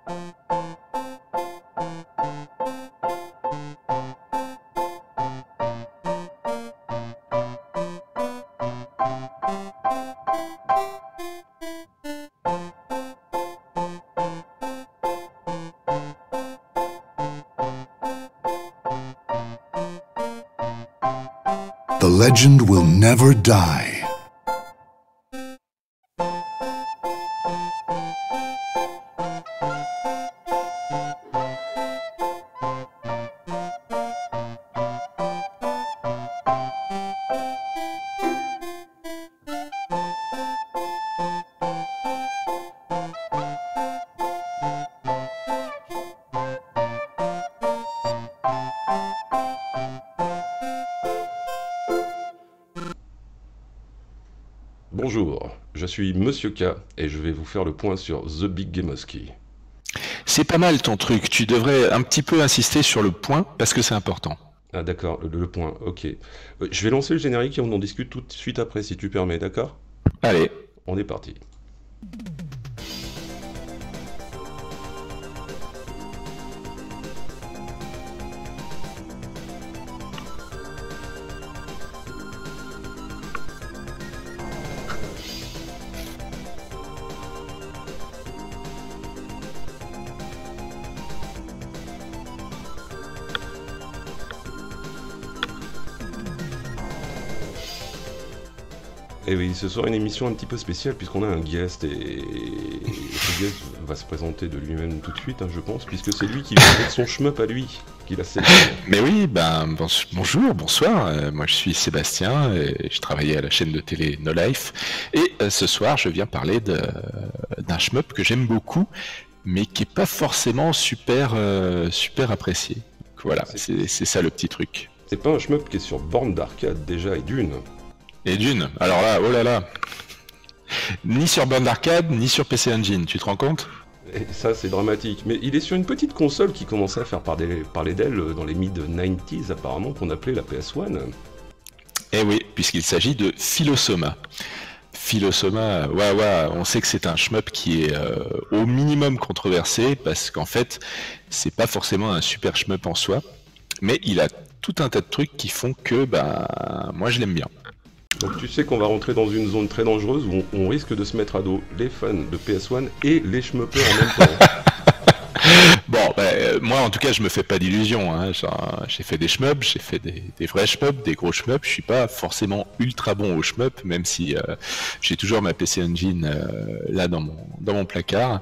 The legend will never die. Bonjour, je suis Monsieur K et je vais vous faire le point sur The Big Gameoski. C'est pas mal ton truc, tu devrais un petit peu insister sur le point parce que c'est important. Ah d'accord, le point, ok. Je vais lancer le générique et on en discute tout de suite après si tu permets, d'accord? Allez. On est parti. Et oui, ce sera une émission un petit peu spéciale puisqu'on a un guest et ce guest va se présenter de lui-même tout de suite, hein, je pense, puisque c'est lui qui vient avec son shmup à lui, qu'il a sélectionné. Mais oui, bonjour, bonsoir, moi je suis Sébastien et je travaillais à la chaîne de télé No Life et ce soir je viens parler d'un shmup que j'aime beaucoup mais qui est pas forcément super apprécié. Donc, voilà, c'est ça le petit truc. C'est pas un shmup qui est sur borne d'arcade déjà et d'une. Et d'une, alors là, oh là là, ni sur borne d'arcade, ni sur PC Engine, tu te rends compte? Et ça c'est dramatique, mais il est sur une petite console qui commençait à faire parler d'elle dans les mid-90s apparemment, qu'on appelait la PS1. Eh oui, puisqu'il s'agit de Philosoma. Philosoma, ouais, on sait que c'est un shmup qui est au minimum controversé, parce qu'en fait, c'est pas forcément un super shmup en soi, mais il a tout un tas de trucs qui font que, moi je l'aime bien. Donc tu sais qu'on va rentrer dans une zone très dangereuse où on risque de se mettre à dos les fans de PS1 et les shmuppers en même temps. Bon, moi en tout cas je me fais pas d'illusions, hein. J'ai fait des shmups, j'ai fait des vrais shmups, des gros shmups, je suis pas forcément ultra bon au shmup, même si j'ai toujours ma PC Engine là dans mon placard.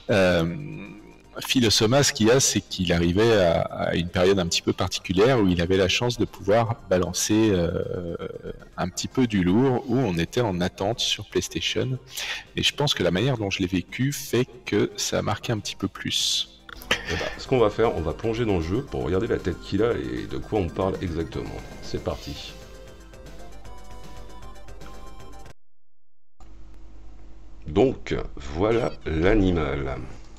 Philosoma, ce qu'il y a, c'est qu'il arrivait à une période un petit peu particulière où il avait la chance de pouvoir balancer un petit peu du lourd, où on était en attente sur PlayStation. Et je pense que la manière dont je l'ai vécu fait que ça a marqué un petit peu plus. Ce qu'on va faire, on va plonger dans le jeu pour regarder la tête qu'il a et de quoi on parle exactement. C'est parti. Donc, voilà l'animal.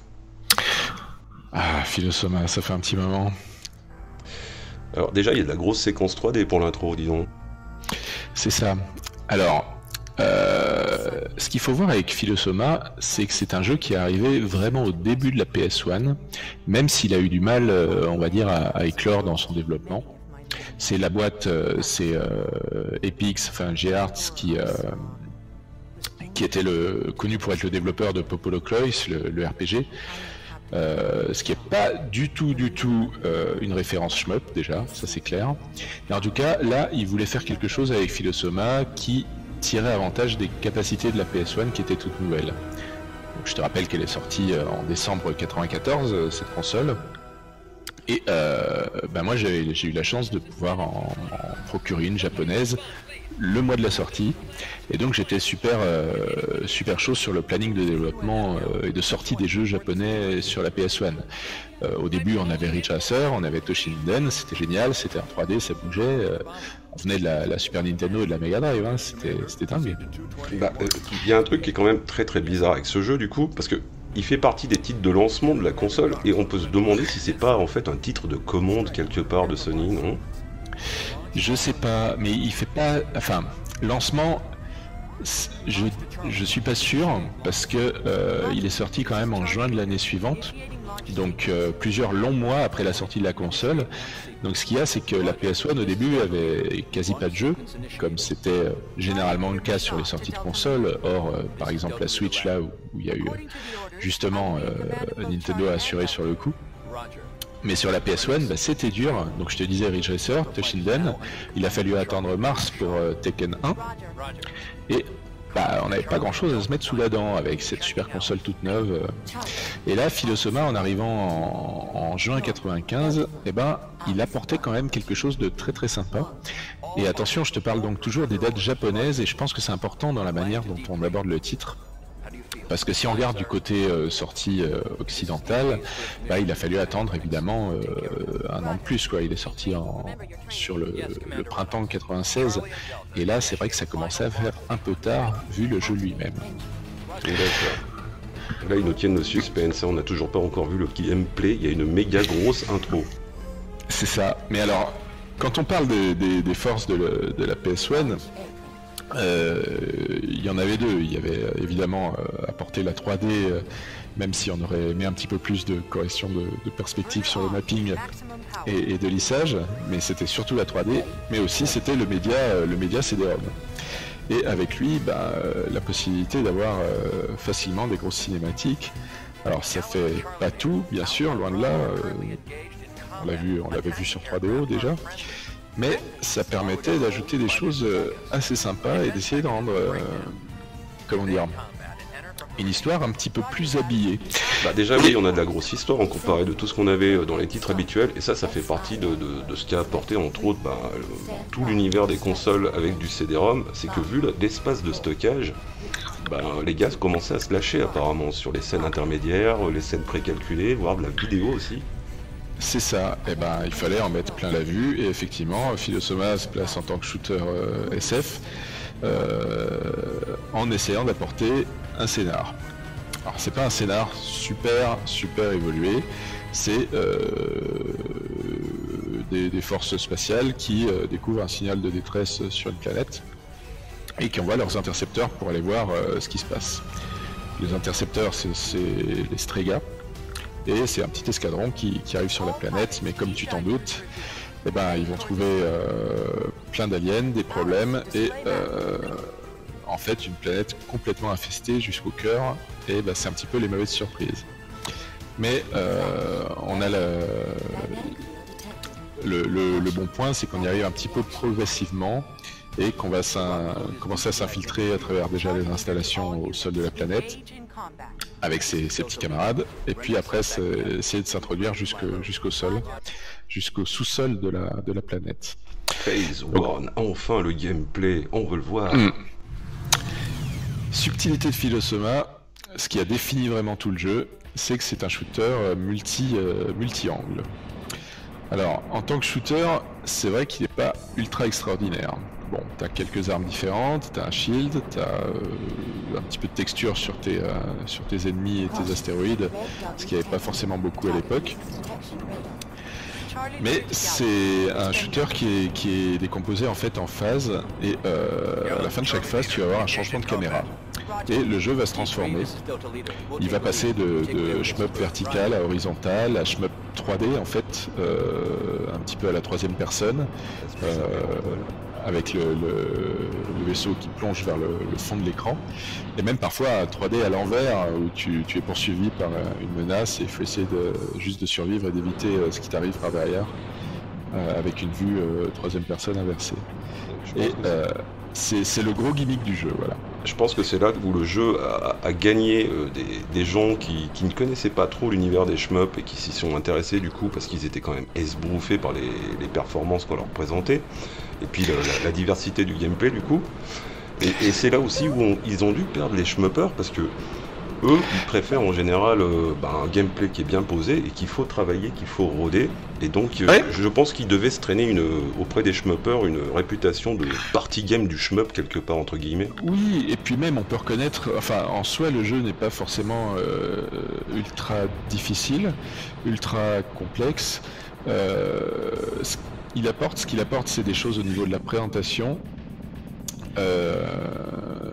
Ah, Philosoma, ça fait un petit moment. Alors déjà, il y a de la grosse séquence 3D pour l'intro, disons. C'est ça. Alors, ce qu'il faut voir avec Philosoma, c'est que c'est un jeu qui est arrivé vraiment au début de la PS1, même s'il a eu du mal, on va dire, à éclore dans son développement. C'est la boîte, c'est Epix, enfin G-Arts, qui était connu pour être le développeur de Popolo Croix, le RPG. Ce qui n'est pas du tout une référence shmup déjà, ça c'est clair. Et en tout cas, là, il voulait faire quelque chose avec Philosoma qui tirait avantage des capacités de la PS1 qui était toute nouvelle. Donc, je te rappelle qu'elle est sortie en décembre 94, cette console. Et moi j'ai eu la chance de pouvoir en procurer une japonaise le mois de la sortie, et donc j'étais super chaud sur le planning de développement et de sortie des jeux japonais sur la PS1. Au début on avait Ridge Racer, on avait Toshinden, c'était génial, c'était en 3D, ça bougeait, on venait de la Super Nintendo et de la Mega Drive, hein, c'était dingue. Il y a un truc qui est quand même très très bizarre avec ce jeu du coup, parce que il fait partie des titres de lancement de la console, et on peut se demander si c'est pas en fait un titre de commande quelque part de Sony, non? Je sais pas, mais il fait pas... Enfin, lancement... Je suis pas sûr parce que il est sorti quand même en juin de l'année suivante, donc plusieurs longs mois après la sortie de la console. Donc ce qu'il y a, c'est que la PS1 au début avait quasi pas de jeu, comme c'était généralement le cas sur les sorties de console. Or, par exemple la Switch là où il y a eu justement Nintendo a assuré sur le coup. Mais sur la PS1, bah, c'était dur. Donc je te disais Ridge Racer, Toshinden, il a fallu attendre mars pour Tekken 1. Et bah, on n'avait pas grand chose à se mettre sous la dent avec cette super console toute neuve. Et là, Philosoma, en arrivant en juin 95, eh ben, il apportait quand même quelque chose de très très sympa. Et attention, je te parle donc toujours des dates japonaises, et je pense que c'est important dans la manière dont on aborde le titre. Parce que si on regarde du côté sortie occidentale, bah, il a fallu attendre évidemment un an de plus, quoi. Il est sorti sur le printemps 96, et là c'est vrai que ça commençait à faire un peu tard vu le jeu lui-même. Là ils nous tiennent le suspense, on n'a toujours pas encore vu le gameplay, il y a une méga grosse intro. C'est ça, mais alors quand on parle des forces de la PS1, il y en avait deux. Il y avait évidemment apporté la 3D, même si on aurait aimé un petit peu plus de correction de perspective sur le mapping et de lissage, mais c'était surtout la 3D, mais aussi c'était le média CD-ROM. Et avec lui, bah, la possibilité d'avoir facilement des grosses cinématiques. Alors ça fait pas tout, bien sûr, loin de là. On l'avait vu sur 3DO déjà. Mais ça permettait d'ajouter des choses assez sympas et d'essayer de rendre, comment dire, une histoire un petit peu plus habillée. Bah déjà oui, on a de la grosse histoire en comparé de tout ce qu'on avait dans les titres habituels, et ça fait partie de ce qui a apporté entre autres tout l'univers des consoles avec du CD-ROM, c'est que vu l'espace de stockage, les gars commençaient à se lâcher apparemment sur les scènes intermédiaires, les scènes précalculées, voire de la vidéo aussi. C'est ça, et ben il fallait en mettre plein la vue, et effectivement, Philosoma se place en tant que shooter SF, en essayant d'apporter un scénar. Alors c'est pas un scénar super évolué, c'est des forces spatiales qui découvrent un signal de détresse sur une planète, et qui envoient leurs intercepteurs pour aller voir ce qui se passe. Les intercepteurs, c'est les Strega. Et c'est un petit escadron qui arrive sur la planète, mais comme tu t'en doutes, eh ben, ils vont trouver plein d'aliens, des problèmes, et en fait une planète complètement infestée jusqu'au cœur, et c'est un petit peu les mauvaises surprises. Mais on a le bon point, c'est qu'on y arrive un petit peu progressivement, et qu'on va commencer à s'infiltrer à travers déjà les installations au sol de la planète, avec ses petits camarades, et puis après essayer de s'introduire jusqu'au sol, jusqu'au sous-sol de la planète. Phase 1, enfin le gameplay, on veut le voir. Subtilité de Philosoma, ce qui a défini vraiment tout le jeu, c'est que c'est un shooter multi-angle. Alors, en tant que shooter, c'est vrai qu'il n'est pas ultra extraordinaire. Bon, t'as quelques armes différentes, t'as un shield, t'as un petit peu de texture sur tes ennemis et tes astéroïdes, ce qui n'y avait pas forcément beaucoup à l'époque. Mais c'est un shooter qui est décomposé en fait en phases, et à la fin de chaque phase, tu vas avoir un changement de caméra. Et le jeu va se transformer. Il va passer de shmup vertical à horizontal, à shmup 3D en fait, un petit peu à la troisième personne, avec le vaisseau qui plonge vers le fond de l'écran, et même parfois 3D à l'envers, où tu es poursuivi par une menace et il faut essayer juste de survivre et d'éviter ce qui t'arrive par derrière, avec une vue troisième personne inversée. Et c'est le gros gimmick du jeu, voilà. Je pense que c'est là où le jeu a gagné des gens qui ne connaissaient pas trop l'univers des shmups et qui s'y sont intéressés du coup parce qu'ils étaient quand même esbrouffés par les performances qu'on leur présentait, et puis la diversité du gameplay du coup. Et c'est là aussi où ils ont dû perdre les shmuppers parce que eux, ils préfèrent en général un gameplay qui est bien posé et qu'il faut travailler, qu'il faut roder. Et donc, je pense qu'ils devaient se traîner auprès des shmuppers une réputation de party game du shmup, quelque part, entre guillemets. Oui, et puis même, on peut reconnaître... Enfin, en soi, le jeu n'est pas forcément ultra difficile, ultra complexe. Ce qu'il apporte, c'est des choses au niveau de la présentation,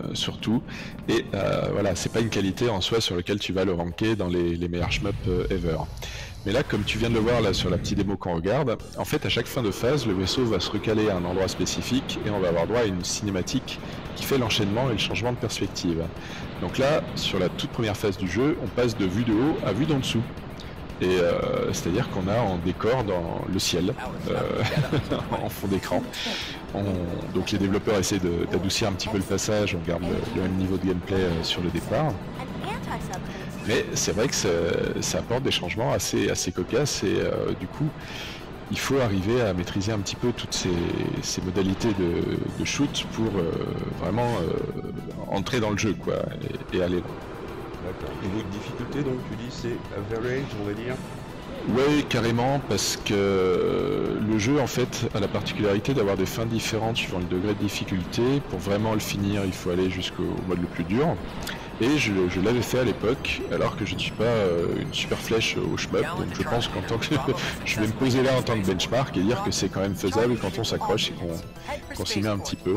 surtout. Et voilà, c'est pas une qualité en soi sur laquelle tu vas le ranker dans les meilleurs shmups ever. Mais là, comme tu viens de le voir là sur la petite démo qu'on regarde, en fait à chaque fin de phase, le vaisseau va se recaler à un endroit spécifique et on va avoir droit à une cinématique qui fait l'enchaînement et le changement de perspective. Donc là, sur la toute première phase du jeu, on passe de vue de haut à vue d'en dessous. Et c'est-à-dire qu'on a en décor dans le ciel, en fond d'écran. Donc les développeurs essaient d'adoucir un petit peu le passage, on garde le même niveau de gameplay sur le départ. Mais c'est vrai que ça apporte des changements assez cocasses et du coup il faut arriver à maîtriser un petit peu toutes ces modalités de shoot pour vraiment entrer dans le jeu quoi, et aller loin. D'accord. Niveau de difficulté, donc tu dis c'est average, on va dire? Oui, carrément, parce que le jeu en fait a la particularité d'avoir des fins différentes suivant le degré de difficulté. Pour vraiment le finir, il faut aller jusqu'au mode le plus dur. Et je l'avais fait à l'époque, alors que je ne suis pas une super flèche au shmup, donc je pense qu'en tant que je vais me poser là en tant que benchmark et dire que c'est quand même faisable quand on s'accroche et qu'on s'y met un petit peu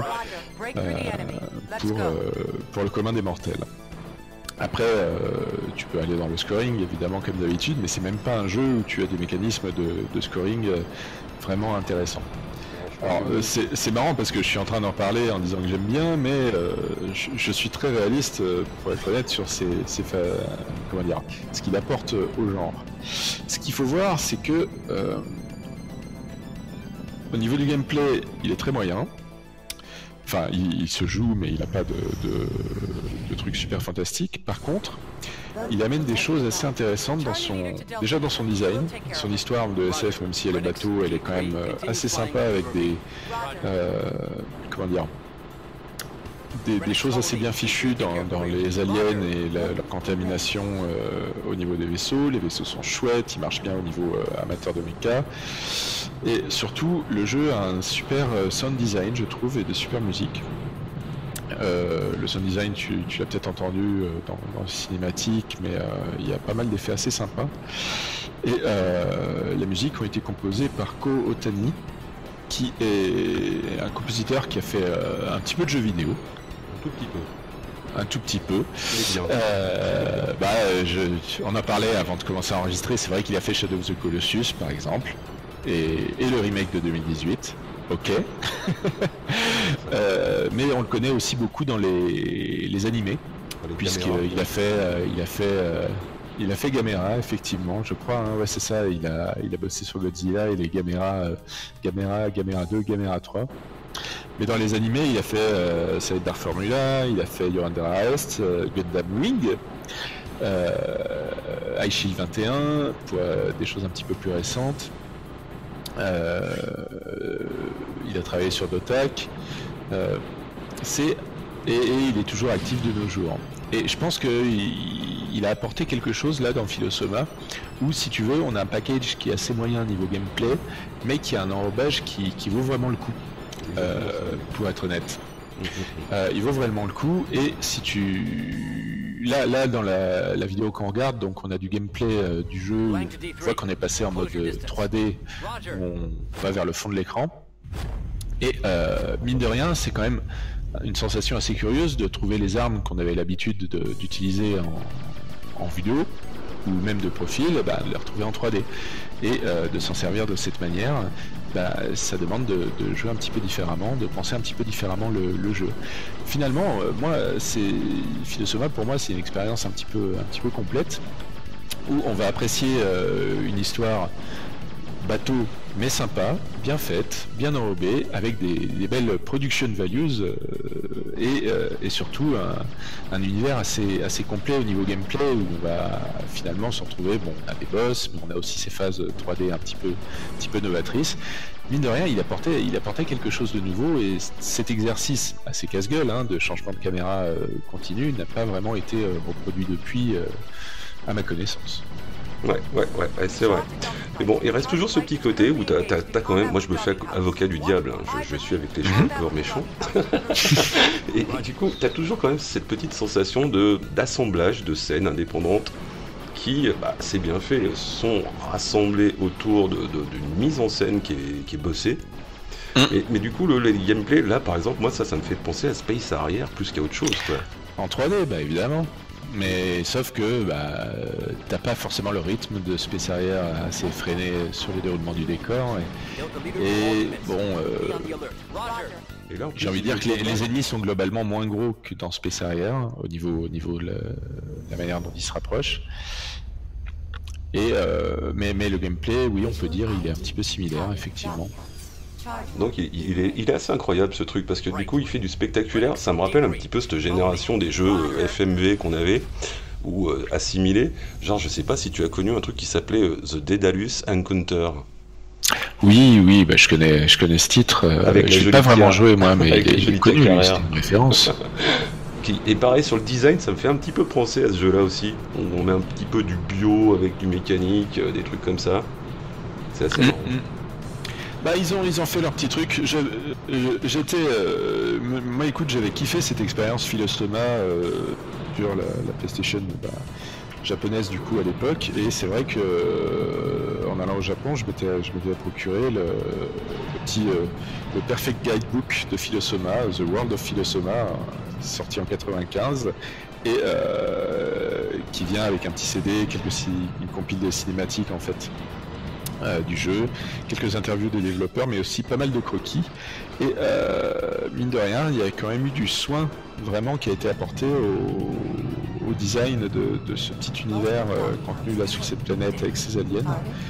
pour le commun des mortels. Après, tu peux aller dans le scoring, évidemment, comme d'habitude, mais c'est même pas un jeu où tu as des mécanismes de scoring vraiment intéressants. Alors, c'est marrant parce que je suis en train d'en parler en disant que j'aime bien, mais je suis très réaliste, pour être honnête, sur comment dire, ce qu'il apporte au genre. Ce qu'il faut voir, c'est que au niveau du gameplay, il est très moyen. Enfin, il se joue, mais il n'a pas de trucs super fantastiques. Par contre, il amène des choses assez intéressantes déjà dans son design. Son histoire de SF, même si elle est bateau, elle est quand même assez sympa avec comment dire, des choses assez bien fichues dans les aliens et leur contamination au niveau des vaisseaux. Les vaisseaux sont chouettes, ils marchent bien au niveau amateur de mecha. Et surtout, le jeu a un super sound design, je trouve, et de super musique. Le sound design, tu l'as peut-être entendu dans le cinématique, mais il y a pas mal d'effets assez sympas. Et les musiques ont été composées par Ko Otani, qui est un compositeur qui a fait un petit peu de jeux vidéo. Un tout petit peu. On en parlait avant de commencer à enregistrer, c'est vrai qu'il a fait Shadow of the Colossus par exemple, et le remake de 2018, ok. Mais on le connaît aussi beaucoup dans les animés, puisqu'il a fait Gamera, effectivement, je crois, hein, ouais c'est ça, il a bossé sur Godzilla et les Gamera 2, Gamera 3. Mais dans les animés, il a fait Solid Dark Formula, il a fait Your Under Arrest, Gundam Wing, Ice Shield 21, pour des choses un petit peu plus récentes. Il a travaillé sur Dotak, et il est toujours actif de nos jours. Et je pense qu'il a apporté quelque chose là dans Philosoma, où si tu veux, on a un package qui est assez moyen niveau gameplay, mais qui a un enrobage qui vaut vraiment le coup. Pour être honnête, il vaut vraiment le coup. Et si tu là dans la vidéo qu'on regarde, donc on a du gameplay du jeu, on voit qu'on est passé en mode 3D, on va vers le fond de l'écran, et mine de rien c'est quand même une sensation assez curieuse de trouver les armes qu'on avait l'habitude d'utiliser en vidéo ou même de profil, de les retrouver en 3D et de s'en servir de cette manière. Ça demande de jouer un petit peu différemment, de penser un petit peu différemment le jeu. Finalement, Philosoma pour moi c'est une expérience un petit peu complète, où on va apprécier une histoire bateau mais sympa, bien faite, bien enrobée, avec des belles production values et surtout un univers assez complet au niveau gameplay, où on va finalement se retrouver, bon, on a des boss, mais on a aussi ces phases 3D un petit peu novatrices. Mine de rien, il apportait quelque chose de nouveau, et cet exercice assez casse-gueule de changement de caméra continu n'a pas vraiment été reproduit depuis, à ma connaissance. Ouais, c'est vrai. Mais bon, il reste toujours ce petit côté où t'as quand même... Moi, je me fais avocat du diable, je suis avec les joueurs méchants. et du coup, t'as toujours quand même cette petite sensation d'assemblage de scènes indépendantes qui, c'est bien fait, sont rassemblées autour d'une mise en scène qui est bossée. Mais du coup, le gameplay, là, par exemple, moi, ça me fait penser à Space Harrier plus qu'à autre chose, quoi. En 3D, bah évidemment. Mais sauf que t'as pas forcément le rythme de Space Harrier assez effréné sur le déroulement du décor. Et bon, j'ai envie de dire que les ennemis sont globalement moins gros que dans Space Harrier au niveau de la manière dont ils se rapprochent. Et mais le gameplay, oui, on peut dire, il est un petit peu similaire, effectivement. Donc il est assez incroyable ce truc, parce que du coup il fait du spectaculaire. Ça me rappelle un petit peu cette génération des jeux FMV qu'on avait, ou assimilés. Genre, je sais pas si tu as connu un truc qui s'appelait The Daedalus Encounter. Oui, bah, je connais ce titre. Je l'ai pas vraiment joué moi, mais il est connu, c'est une référence. Et pareil, sur le design, ça me fait un petit peu penser à ce jeu-là aussi. On met un petit peu du bio avec du mécanique, des trucs comme ça. C'est assez marrant. Bah ils ont fait leur petit truc. Moi écoute, j'avais kiffé cette expérience Philosoma sur la PlayStation japonaise du coup à l'époque, et c'est vrai que en allant au Japon, je m'étais procuré le Perfect Guidebook de Philosoma, The World of Philosoma, sorti en 95, et qui vient avec un petit CD, une compile de cinématiques en fait. Du jeu, quelques interviews de développeurs, mais aussi pas mal de croquis. Et mine de rien, il y a quand même eu du soin vraiment qui a été apporté au design de ce petit univers contenu là sur cette planète avec ses aliens,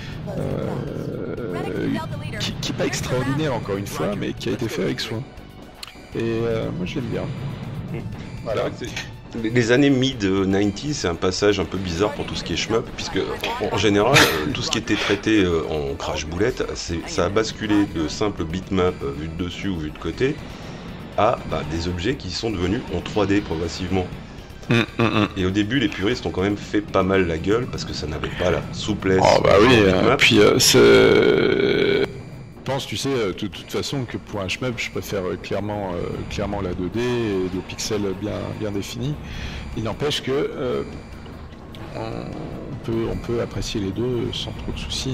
qui est pas extraordinaire encore une fois, mais qui a été fait avec soin. Et moi je l'aime bien. Voilà. Les années mid-90s, c'est un passage un peu bizarre pour tout ce qui est shmup, puisque en général, tout ce qui était traité en crash boulette, ça a basculé de simple bitmap vu de dessus ou vu de côté à des objets qui sont devenus en 3D progressivement. Et au début, les puristes ont quand même fait pas mal la gueule parce que ça n'avait pas la souplesse. Oh bah oui, puis je pense, tu sais, de toute façon, que pour un shmup, je préfère clairement la 2D et des pixels bien définis. Il n'empêche que on peut apprécier les deux sans trop de soucis.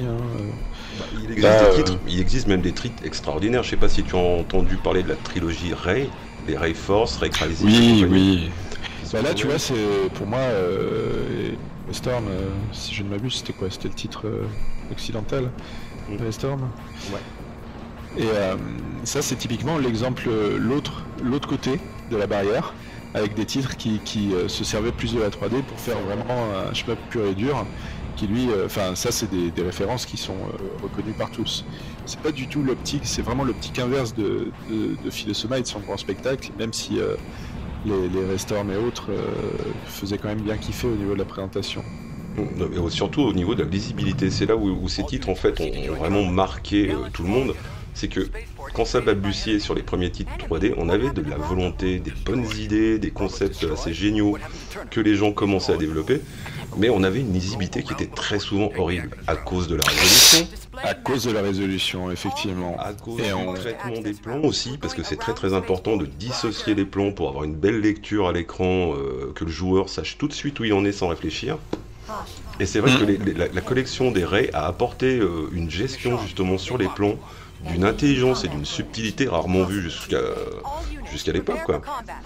Il existe même des titres extraordinaires. Je sais pas si tu as entendu parler de la trilogie Ray, les Ray Force, Ray Crisis. Oui. Là, tu vois, c'est pour moi Storm, si je ne m'abuse, c'était quoi? C'était le titre occidental, Storm. Ouais. Et ça, c'est typiquement l'exemple, l'autre côté de la barrière, avec des titres qui se servaient plus de la 3D pour faire vraiment un shmup pur et dur, qui lui, ça c'est des références qui sont reconnues par tous. C'est pas du tout l'optique, c'est vraiment l'optique inverse de Philosoma et de son grand spectacle, même si les Restorm et autres faisaient quand même bien kiffer au niveau de la présentation. Mais surtout au niveau de la lisibilité, c'est là où ces titres en fait ont vraiment marqué tout le monde. C'est que quand ça balbutiait sur les premiers titres 3D, on avait de la volonté, des bonnes idées, des concepts assez géniaux que les gens commençaient à développer, mais on avait une lisibilité qui était très souvent horrible à cause de la résolution. À cause de la résolution, effectivement. À cause du traitement des plans aussi, parce que c'est très très important de dissocier les plans pour avoir une belle lecture à l'écran, que le joueur sache tout de suite où il en est sans réfléchir. Et c'est vrai que la collection des Ray a apporté une gestion justement sur les plans, d'une intelligence et d'une subtilité rarement vue jusqu'à l'époque, quoi.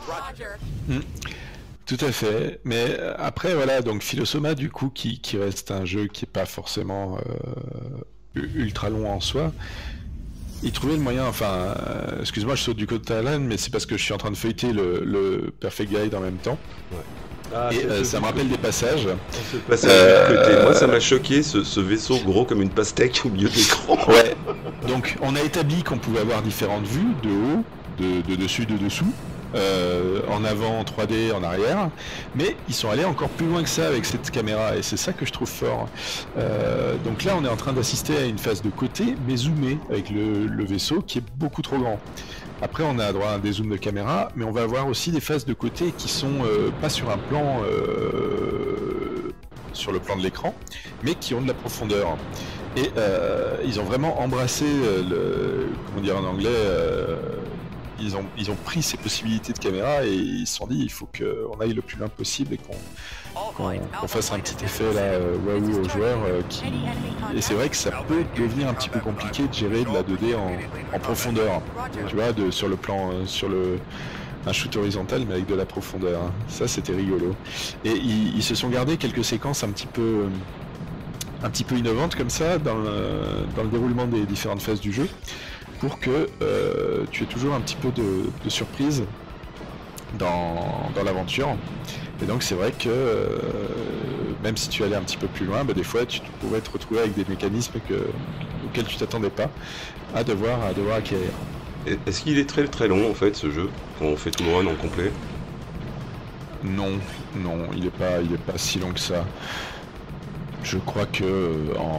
Tout à fait, mais après voilà, donc Philosoma du coup qui reste un jeu qui est pas forcément ultra long en soi, il trouvait le moyen, excuse-moi je saute du côté Alan, mais c'est parce que je suis en train de feuilleter le Perfect Guide en même temps. Ouais. Et ça me rappelle des passages. Ce passage de côté. Moi, ça m'a choqué, ce vaisseau gros comme une pastèque au milieu de l'écran. Ouais. Donc, on a établi qu'on pouvait avoir différentes vues, de haut, de dessus, de dessous, en avant, en 3D, en arrière. Mais ils sont allés encore plus loin que ça avec cette caméra, et c'est ça que je trouve fort. Donc là, on est en train d'assister à une phase de côté, mais zoomée, avec le vaisseau qui est beaucoup trop grand. Après, on a droit à un dézoom de caméra, mais on va avoir aussi des phases de côté qui sont pas sur un plan, sur le plan de l'écran, mais qui ont de la profondeur. Et ils ont vraiment embrassé comment dire en anglais, ils ont pris ces possibilités de caméra et ils se sont dit il faut qu'on aille le plus loin possible et qu'on fasse un petit effet là, waouh aux joueurs. Et c'est vrai que ça peut devenir un petit peu compliqué de gérer de la 2D en profondeur. Tu vois, sur le plan, un shoot horizontal mais avec de la profondeur. Ça c'était rigolo. Et ils se sont gardés quelques séquences un petit peu innovantes comme ça dans le déroulement des différentes phases du jeu pour que tu aies toujours un petit peu de surprise dans l'aventure. Et donc c'est vrai que même si tu allais un petit peu plus loin, des fois tu pourrais te retrouver avec des mécanismes auxquels tu t'attendais pas à devoir acquérir. Est-ce qu'il est très très long en fait ce jeu quand on fait tout le run en complet? Non, il est pas si long que ça. Je crois que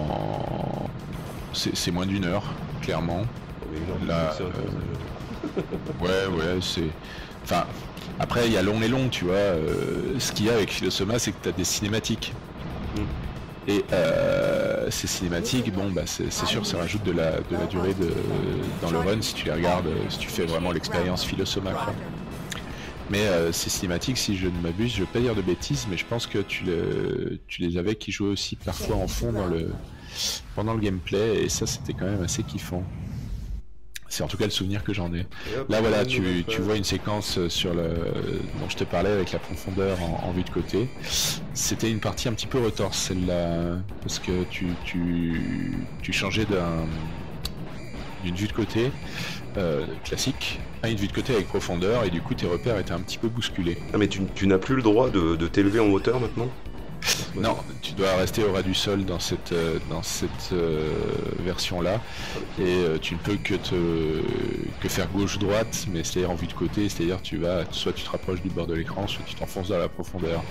c'est moins d'1 heure, clairement. Là, ouais, c'est. Enfin, après il y a long et long, tu vois. Ce qu'il y a avec Philosoma, c'est que tu as des cinématiques. Et ces cinématiques, c'est sûr, ça rajoute de la durée dans le run si tu les regardes, si tu fais vraiment l'expérience Philosoma, quoi. Mais ces cinématiques, si je ne m'abuse, je ne vais pas dire de bêtises, mais je pense que tu les avais qui jouaient aussi parfois en fond pendant le gameplay, et ça c'était quand même assez kiffant. C'est en tout cas le souvenir que j'en ai. Là voilà, tu vois une séquence dont je te parlais avec la profondeur en vue de côté. C'était une partie un petit peu retorse celle-là, parce que tu changeais d'une vue de côté classique à une vue de côté avec profondeur, et du coup tes repères étaient un petit peu bousculés. Ah mais tu n'as plus le droit de t'élever en hauteur maintenant? Non, tu dois rester au ras du sol dans cette version-là, et tu ne peux que faire gauche-droite, mais c'est-à-dire en vue de côté, c'est-à-dire soit tu te rapproches du bord de l'écran, soit tu t'enfonces dans la profondeur.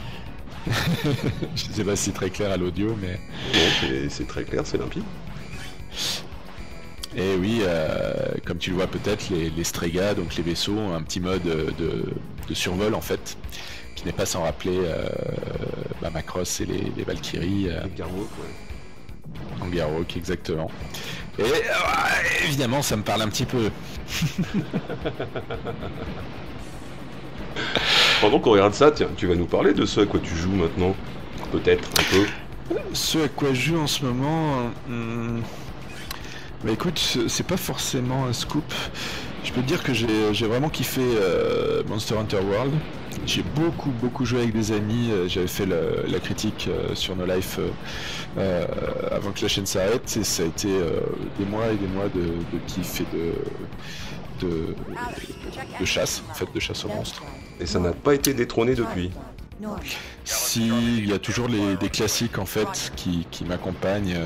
Je sais pas si c'est très clair à l'audio, mais... Non, c'est très clair, c'est limpide. Et oui, comme tu le vois peut-être, les Strega, donc les vaisseaux, ont un petit mode de survol en fait, qui n'est pas sans rappeler Macross et les Valkyries. Angarok, exactement. Et évidemment, ça me parle un petit peu. Pendant qu'on regarde ça, tiens, tu vas nous parler de ce à quoi tu joues maintenant? Peut-être, un peu. Ce à quoi je joue en ce moment... Bah écoute, c'est pas forcément un scoop. Je peux te dire que j'ai vraiment kiffé Monster Hunter World. J'ai beaucoup joué avec des amis. J'avais fait la critique sur No Life avant que la chaîne s'arrête, et ça a été des mois et des mois de kiff et de chasse, en fait, de chasse aux monstres. Et ça n'a pas été détrôné depuis? Si, il y a toujours des classiques en fait qui m'accompagnent.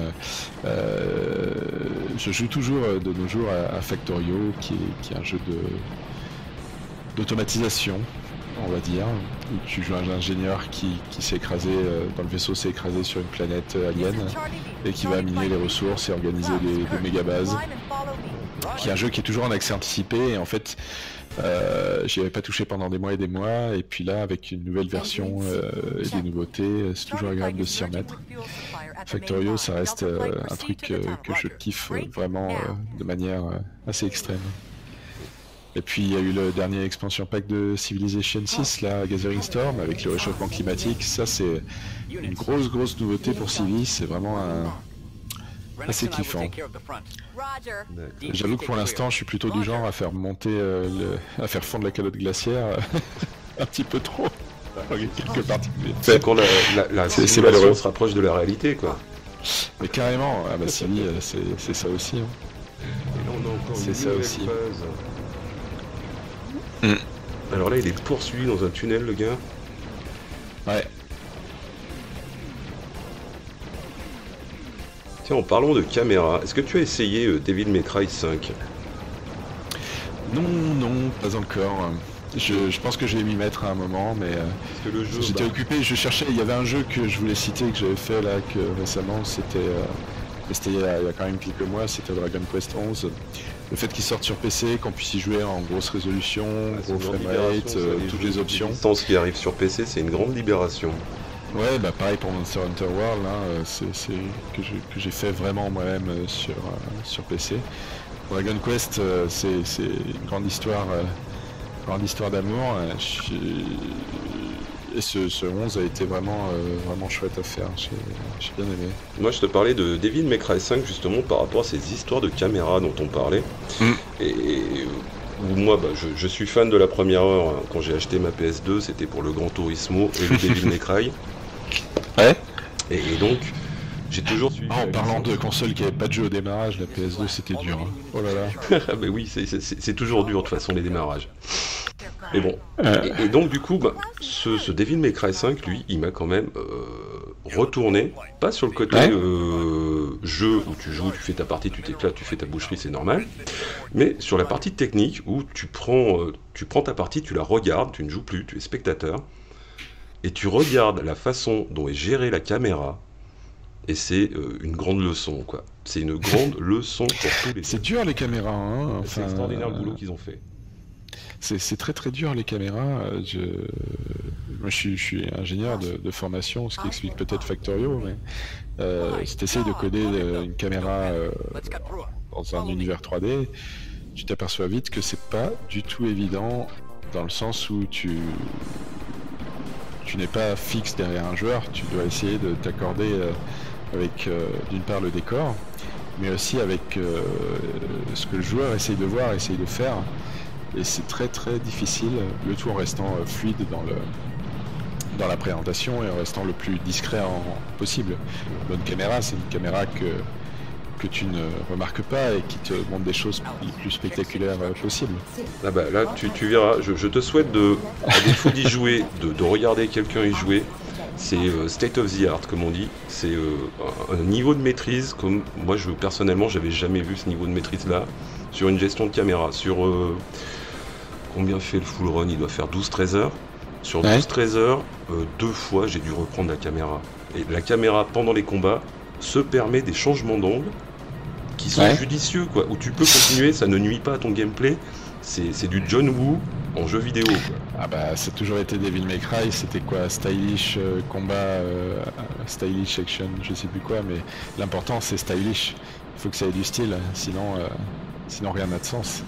Je joue toujours de nos jours à Factorio, qui est un jeu d'automatisation, on va dire, où tu joues un ingénieur qui s'est écrasé dans le vaisseau, s'est écrasé sur une planète alien et qui va miner les ressources et organiser des méga bases. Qui est un jeu qui est toujours en accès anticipé, et en fait j'y avais pas touché pendant des mois, et puis là avec une nouvelle version et des nouveautés, c'est toujours agréable de s'y remettre. Factorio, ça reste un truc que je kiffe vraiment de manière assez extrême. Et puis il y a eu le dernier expansion pack de Civilization 6, là, Gathering Storm, avec le réchauffement climatique. Ça c'est une grosse nouveauté pour Civi, c'est vraiment assez kiffant. J'avoue que pour l'instant je suis plutôt du genre à faire monter à faire fondre la calotte glaciaire un petit peu trop quelque partie. C'est quand la simulation se rapproche de la réalité, quoi. Mais carrément, ah bah Civi, c'est ça aussi, hein. C'est ça aussi. Alors là il est poursuivi dans un tunnel, le gars. Ouais. Tiens, en parlant de caméra, est-ce que tu as essayé Devil May Cry 5? Non, pas encore. Je pense que je vais m'y mettre à un moment, mais j'étais occupé, je cherchais, il y avait un jeu que je voulais citer, que j'avais fait là récemment, c'était il y a quand même quelques mois, c'était Dragon Quest 11. Le fait qu'il sorte sur PC, qu'on puisse y jouer en grosse résolution, gros framerate, toutes les options. Les instances qui arrivent sur PC, c'est une grande libération. Ouais, bah pareil pour Monster Hunter World, hein, c'est que j'ai fait vraiment moi-même sur PC. Dragon Quest, c'est une grande histoire d'amour. Et ce 11 a été vraiment chouette à faire, j'ai bien aimé. Moi je te parlais de Devil May Cry 5 justement par rapport à ces histoires de caméra dont on parlait. Et où moi je suis fan de la première heure, hein. Quand j'ai acheté ma PS2 c'était pour le Gran Turismo et le Devil May Cry. Ouais. Et donc j'ai toujours suivi. En parlant de console qui avait pas de jeu au démarrage, la PS2 c'était dur. Hein. Oh là là. Ah bah oui, c'est toujours dur de toute façon les démarrages. Mais bon. Et donc du coup, ce Devil May Cry 5, lui, il m'a quand même retourné, pas sur le côté jeu où tu joues, tu fais ta partie, tu t'éclates, tu fais ta boucherie, c'est normal, mais sur la partie technique où tu prends ta partie, tu la regardes, tu ne joues plus, tu es spectateur, et tu regardes la façon dont est gérée la caméra, et c'est une grande leçon, quoi. C'est une grande leçon pour tous les... C'est dur les caméras, hein. Enfin, c'est extraordinaire le boulot qu'ils ont fait. C'est très très dur les caméras. Moi je suis ingénieur de formation, ce qui explique peut-être Factorio, mais si tu essayes de coder une caméra dans un univers 3D, tu t'aperçois vite que c'est pas du tout évident, dans le sens où tu n'es pas fixe derrière un joueur, tu dois essayer de t'accorder avec d'une part le décor, mais aussi avec ce que le joueur essaye de voir, essaye de faire. Et c'est très très difficile, le tout en restant fluide dans la présentation et en restant le plus discret possible. Une bonne caméra, c'est une caméra que tu ne remarques pas et qui te montre des choses les plus spectaculaires possibles. Ah bah là, tu verras, je te souhaite à défaut d'y jouer, de regarder quelqu'un y jouer. C'est state of the art, comme on dit. C'est un niveau de maîtrise comme moi, personnellement, j'avais jamais vu ce niveau de maîtrise-là sur une gestion de caméra. Sur combien fait le full run? Il doit faire 12-13 heures. Sur 12-13 heures, 2 fois, j'ai dû reprendre la caméra. Et la caméra, pendant les combats, se permet des changements d'angle qui sont judicieux, quoi. Où tu peux continuer, ça ne nuit pas à ton gameplay. C'est du John Woo en jeu vidéo, quoi. Ah bah, ça a toujours été Devil May Cry, c'était quoi? Stylish combat, stylish action, je sais plus quoi, mais l'important c'est stylish. Il faut que ça ait du style, sinon rien n'a de sens.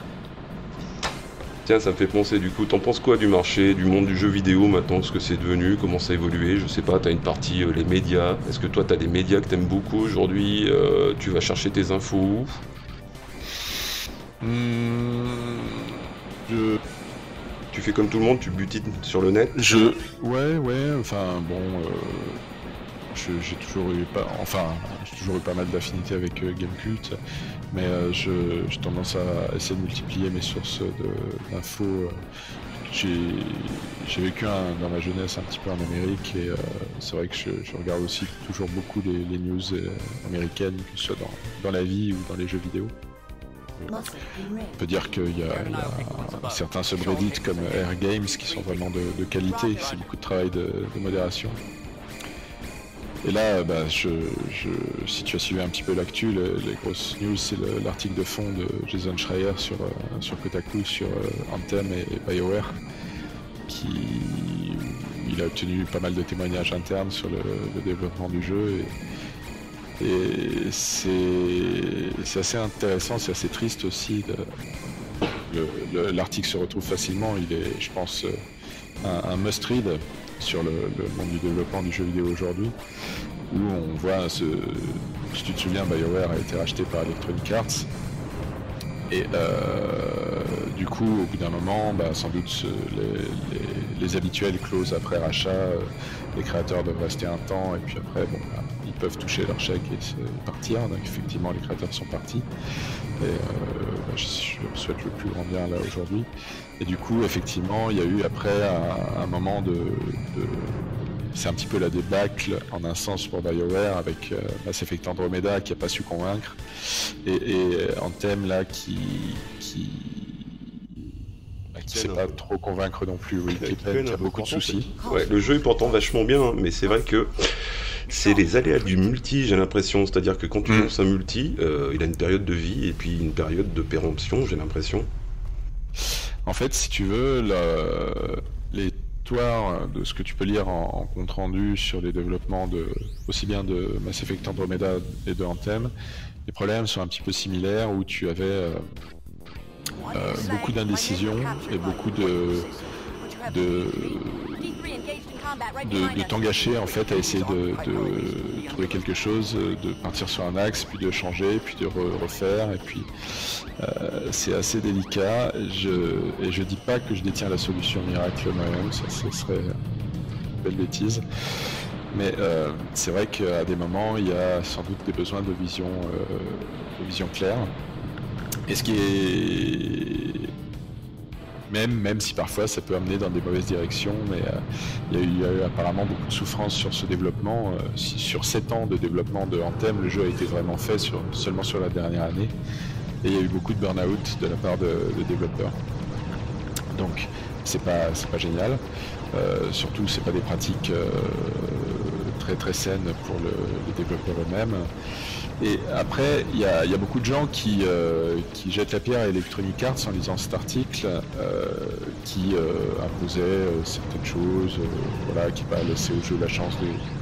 Tiens, ça me fait penser du coup, t'en penses quoi du marché, du monde du jeu vidéo maintenant, ce que c'est devenu, comment ça a évolué? Je sais pas, t'as une partie, les médias, est-ce que toi t'as des médias que t'aimes beaucoup aujourd'hui, tu vas chercher tes infos où? Tu fais comme tout le monde, tu butines sur le net? Ouais, enfin bon, j'ai toujours eu pas mal d'affinités avec Gamecult, mais j'ai tendance à essayer de multiplier mes sources d'infos. J'ai vécu dans ma jeunesse un petit peu en Amérique et c'est vrai que je regarde aussi toujours beaucoup les news américaines, que ce soit dans la vie ou dans les jeux vidéo. On peut dire qu'il y a certains subreddits comme Air Games qui sont vraiment de qualité, c'est beaucoup de travail de modération. Et là, si tu as suivi un petit peu l'actu, les grosses news, c'est l'article de fond de Jason Schreier sur Kotaku sur Anthem et BioWare, il a obtenu pas mal de témoignages internes sur le développement du jeu. Et c'est assez intéressant, c'est assez triste aussi. L'article se retrouve facilement, il est, je pense, un must-read sur le monde du développement du jeu vidéo aujourd'hui, où on voit, si tu te souviens, BioWare a été racheté par Electronic Arts, et du coup, au bout d'un moment, sans doute les habituels closent après rachat, les créateurs doivent rester un temps, et puis après, ils peuvent toucher leur chèque et partir. Donc effectivement, les créateurs sont partis. Et je leur souhaite le plus grand bien là aujourd'hui. Et du coup, effectivement, il y a eu après un moment c'est un petit peu la débâcle en un sens pour BioWare avec Mass Effect Andromeda qui n'a pas su convaincre et Anthem là qui sait pas trop convaincre non plus, qui a beaucoup de soucis. Ouais, le jeu est pourtant vachement bien, hein, mais c'est vrai que c'est les aléas du multi, j'ai l'impression. C'est-à-dire que quand tu lances un multi, il a une période de vie et puis une période de péremption, j'ai l'impression. En fait, si tu veux, l'histoire de ce que tu peux lire en compte rendu sur les développements aussi bien de Mass Effect Andromeda et de Anthem, les problèmes sont un petit peu similaires où tu avais beaucoup d'indécision et beaucoup de t'engager en fait à essayer de trouver quelque chose, de partir sur un axe, puis de changer, puis de refaire, et puis c'est assez délicat. Et je dis pas que je détiens la solution miracle moi-même, ça serait une belle bêtise. Mais c'est vrai qu'à des moments, il y a sans doute des besoins de vision claire. Et ce qui est... Même si parfois ça peut amener dans des mauvaises directions, mais il y a eu apparemment beaucoup de souffrance sur ce développement. Sur 7 ans de développement de Anthem, le jeu a été vraiment fait seulement sur la dernière année. Et il y a eu beaucoup de burn-out de la part de développeurs. Donc c'est pas génial. Surtout c'est pas des pratiques très saines pour les développeurs eux-mêmes. Et après, il y a beaucoup de gens qui jettent la pierre à Electronic Arts en lisant cet article, qui imposait certaines choses, voilà, qui va laisser au jeu la chance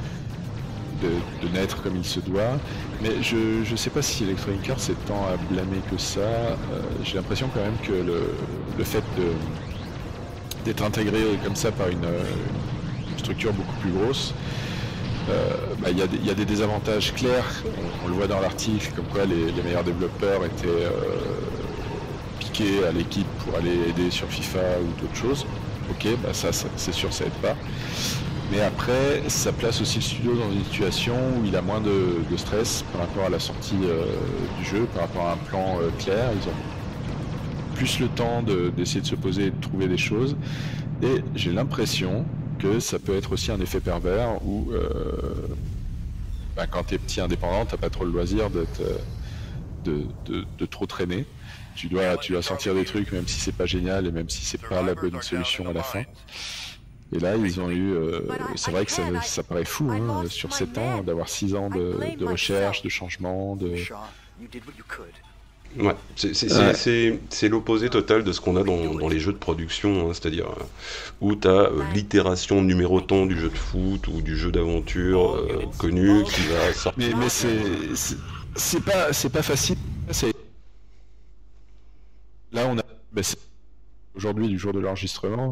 de naître comme il se doit. Mais je sais pas si Electronic Arts est tant à blâmer que ça. J'ai l'impression quand même que le fait d'être intégré comme ça par une structure beaucoup plus grosse, il y a des désavantages clairs, on le voit dans l'article, comme quoi les meilleurs développeurs étaient piqués à l'équipe pour aller aider sur FIFA ou d'autres choses. Ok, ça c'est sûr, ça aide pas. Mais après, ça place aussi le studio dans une situation où il a moins de stress par rapport à la sortie du jeu, par rapport à un plan clair. Ils ont plus le temps d'essayer de se poser et de trouver des choses. Et j'ai l'impression que ça peut être aussi un effet pervers où quand t'es petit indépendant, t'as pas trop le loisir de trop traîner. Tu dois sortir des trucs même si c'est pas génial et même si c'est pas la bonne solution à la fin. Et là ils ont eu, c'est vrai que ça paraît fou sur 7 ans d'avoir 6 ans de recherche, de changement, Ouais, c'est l'opposé total de ce qu'on a dans les jeux de production, c'est-à-dire où tu as l'itération numéro tant du jeu de foot ou du jeu d'aventure connu qui va sortir. Mais c'est pas facile. Là on a aujourd'hui du jour de l'enregistrement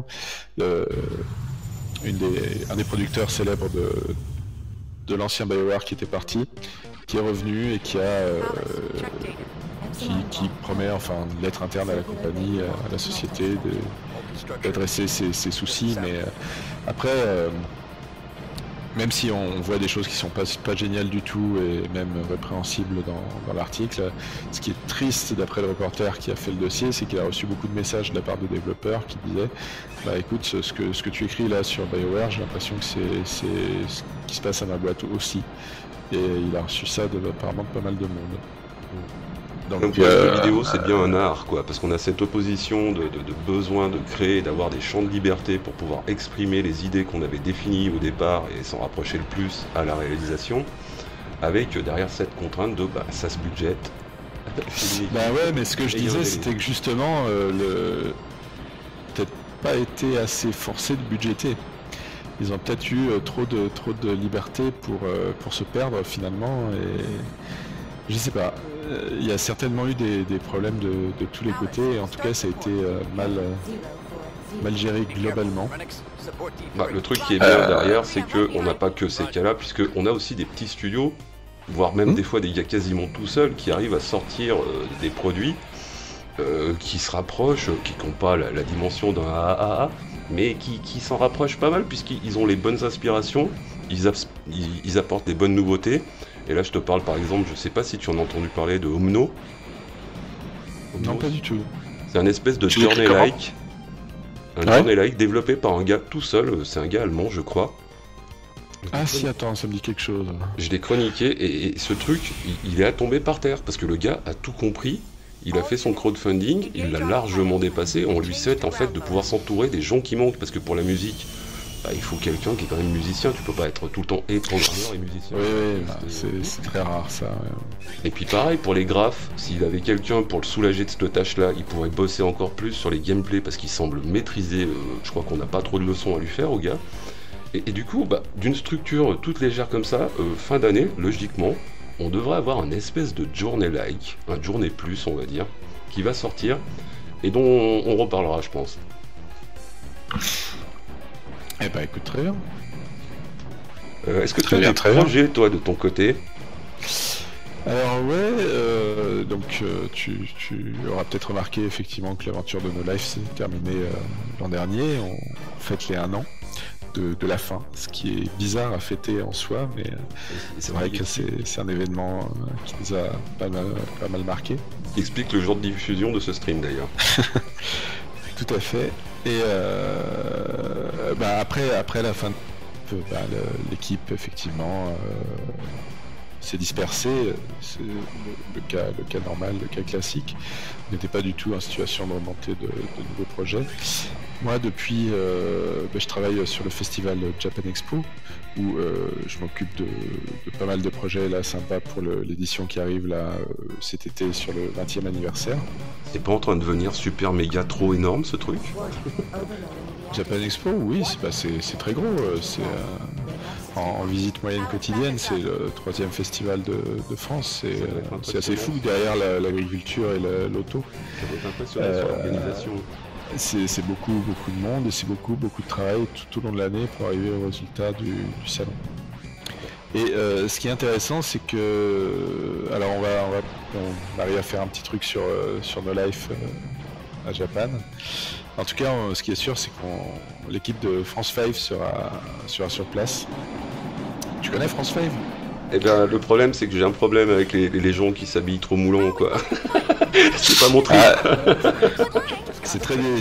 un des producteurs célèbres de l'ancien BioWare qui était parti, qui est revenu et qui promet une lettre interne à la compagnie, à la société, d'adresser ses soucis. Mais après, même si on voit des choses qui sont pas géniales du tout et même répréhensibles dans l'article, ce qui est triste d'après le reporter qui a fait le dossier, c'est qu'il a reçu beaucoup de messages de la part de développeurs qui disaient écoute, ce que tu écris là sur BioWare, j'ai l'impression que c'est ce qui se passe à ma boîte aussi. Et il a reçu ça apparemment de pas mal de monde. Donc le jeu vidéo c'est bien un art parce qu'on a cette opposition de besoin de créer, d'avoir des champs de liberté pour pouvoir exprimer les idées qu'on avait définies au départ et s'en rapprocher le plus à la réalisation, avec derrière cette contrainte de ça se budgète. Ouais, mais ce que je disais c'était que justement peut-être pas été assez forcé de budgéter. Ils ont peut-être eu trop de liberté pour se perdre finalement, et je sais pas. Il y a certainement eu des problèmes de tous les côtés, et en tout cas ça a été mal géré globalement. Le truc qui est bien derrière, c'est qu'on n'a pas que ces cas-là, puisqu'on a aussi des petits studios, voire même des fois des gars quasiment tout seuls, qui arrivent à sortir des produits qui se rapprochent, qui n'ont pas la dimension d'un AAA, mais qui s'en rapprochent pas mal, puisqu'ils ont les bonnes inspirations, ils apportent des bonnes nouveautés. Et là je te parle par exemple, je sais pas si tu en as entendu parler de Omno. Non, pas du tout. C'est un espèce de journey-like. Journey-like développé par un gars tout seul, c'est un gars allemand je crois. Si, attends, ça me dit quelque chose. Je l'ai chroniqué et ce truc, il est tombé par terre parce que le gars a tout compris. Il a fait son crowdfunding, il l'a largement dépassé. On lui souhaite en fait de pouvoir s'entourer des gens qui manquent, parce que pour la musique, il faut quelqu'un qui est quand même musicien. Tu peux pas être tout le temps et programmeur et musicien. Oui, c'est très rare ça. Ouais. Et puis pareil pour les graphes, s'il avait quelqu'un pour le soulager de cette tâche-là, il pourrait bosser encore plus sur les gameplays parce qu'il semble maîtriser. Je crois qu'on n'a pas trop de leçons à lui faire au gars. Et du coup, d'une structure toute légère comme ça, fin d'année, logiquement, on devrait avoir un espèce de journée-like, un journée plus on va dire, qui va sortir et dont on reparlera je pense. Eh écoute, très bien. Est-ce que tu as des projets, toi, de ton côté? Alors ouais, donc tu auras peut-être remarqué effectivement que l'aventure de No Life s'est terminée l'an dernier. On fête les 1 an de la fin, ce qui est bizarre à fêter en soi, mais c'est vrai que c'est un événement qui nous a pas mal marqué. Qui explique le jour de diffusion de ce stream d'ailleurs. Tout à fait. Et après la fin, l'équipe effectivement s'est dispersée. C'est le cas normal, le cas classique. On n'était pas du tout en situation de remonter de nouveaux projets. Moi, depuis, je travaille sur le festival Japan Expo, où je m'occupe de pas mal de projets là sympas pour l'édition qui arrive là cet été sur le 20e anniversaire. C'est pas en train de devenir super méga trop énorme ce truc? Japan Expo, oui, c'est très gros. C'est en visite moyenne quotidienne, c'est le 3e festival de France. C'est assez fou derrière l'agriculture et l'auto. Ça doit être impressionnant sur l'organisation. C'est beaucoup de monde et c'est beaucoup de travail tout au long de l'année pour arriver au résultat du salon. Et ce qui est intéressant, c'est que alors on arrive à faire un petit truc sur No Life à Japan. En tout cas, ce qui est sûr, c'est que l'équipe de France 5 sera sur place. Tu connais France 5? Eh bien, le problème, c'est que j'ai un problème avec les gens qui s'habillent trop moulants, quoi. C'est pas mon truc. C'est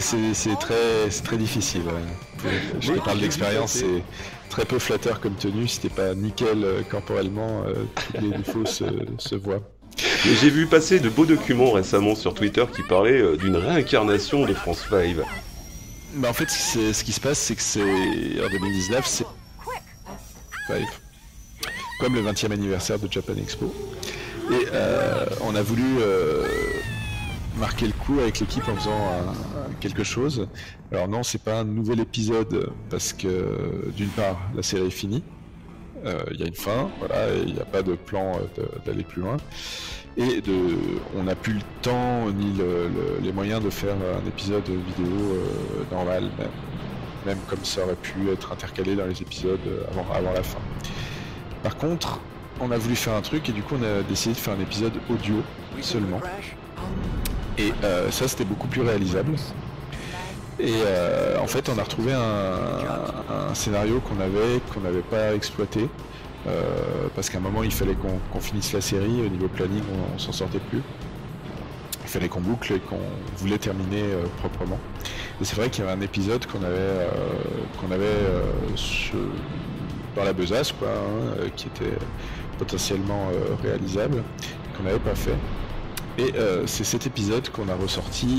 très difficile. Ouais. Je te parle d'expérience, c'est très peu flatteur comme tenue. Si t'es pas nickel corporellement, tous les défauts se voient. J'ai vu passer de beaux documents récemment sur Twitter qui parlaient d'une réincarnation de France 5. En fait, ce qui se passe, c'est que en 2019, c'est 5. Comme le 20e anniversaire de Japan Expo. Et on a voulu marquer le coup avec l'équipe en faisant quelque chose. Alors non, c'est pas un nouvel épisode parce que d'une part, la série est finie. Il y a une fin, voilà, il n'y a pas de plan d'aller plus loin. Et on n'a plus le temps ni les moyens de faire un épisode vidéo normal, même comme ça aurait pu être intercalé dans les épisodes avant la fin. Par contre, on a voulu faire un truc et du coup on a décidé de faire un épisode audio seulement. Et ça c'était beaucoup plus réalisable. Et en fait on a retrouvé un scénario qu'on n'avait pas exploité. Parce qu'à un moment il fallait qu'on finisse la série, au niveau planning on s'en sortait plus. Il fallait qu'on boucle et qu'on voulait terminer proprement. Et c'est vrai qu'il y avait un épisode qu'on avait dans la besace, quoi, qui était potentiellement réalisable, qu'on n'avait pas fait. Et c'est cet épisode qu'on a ressorti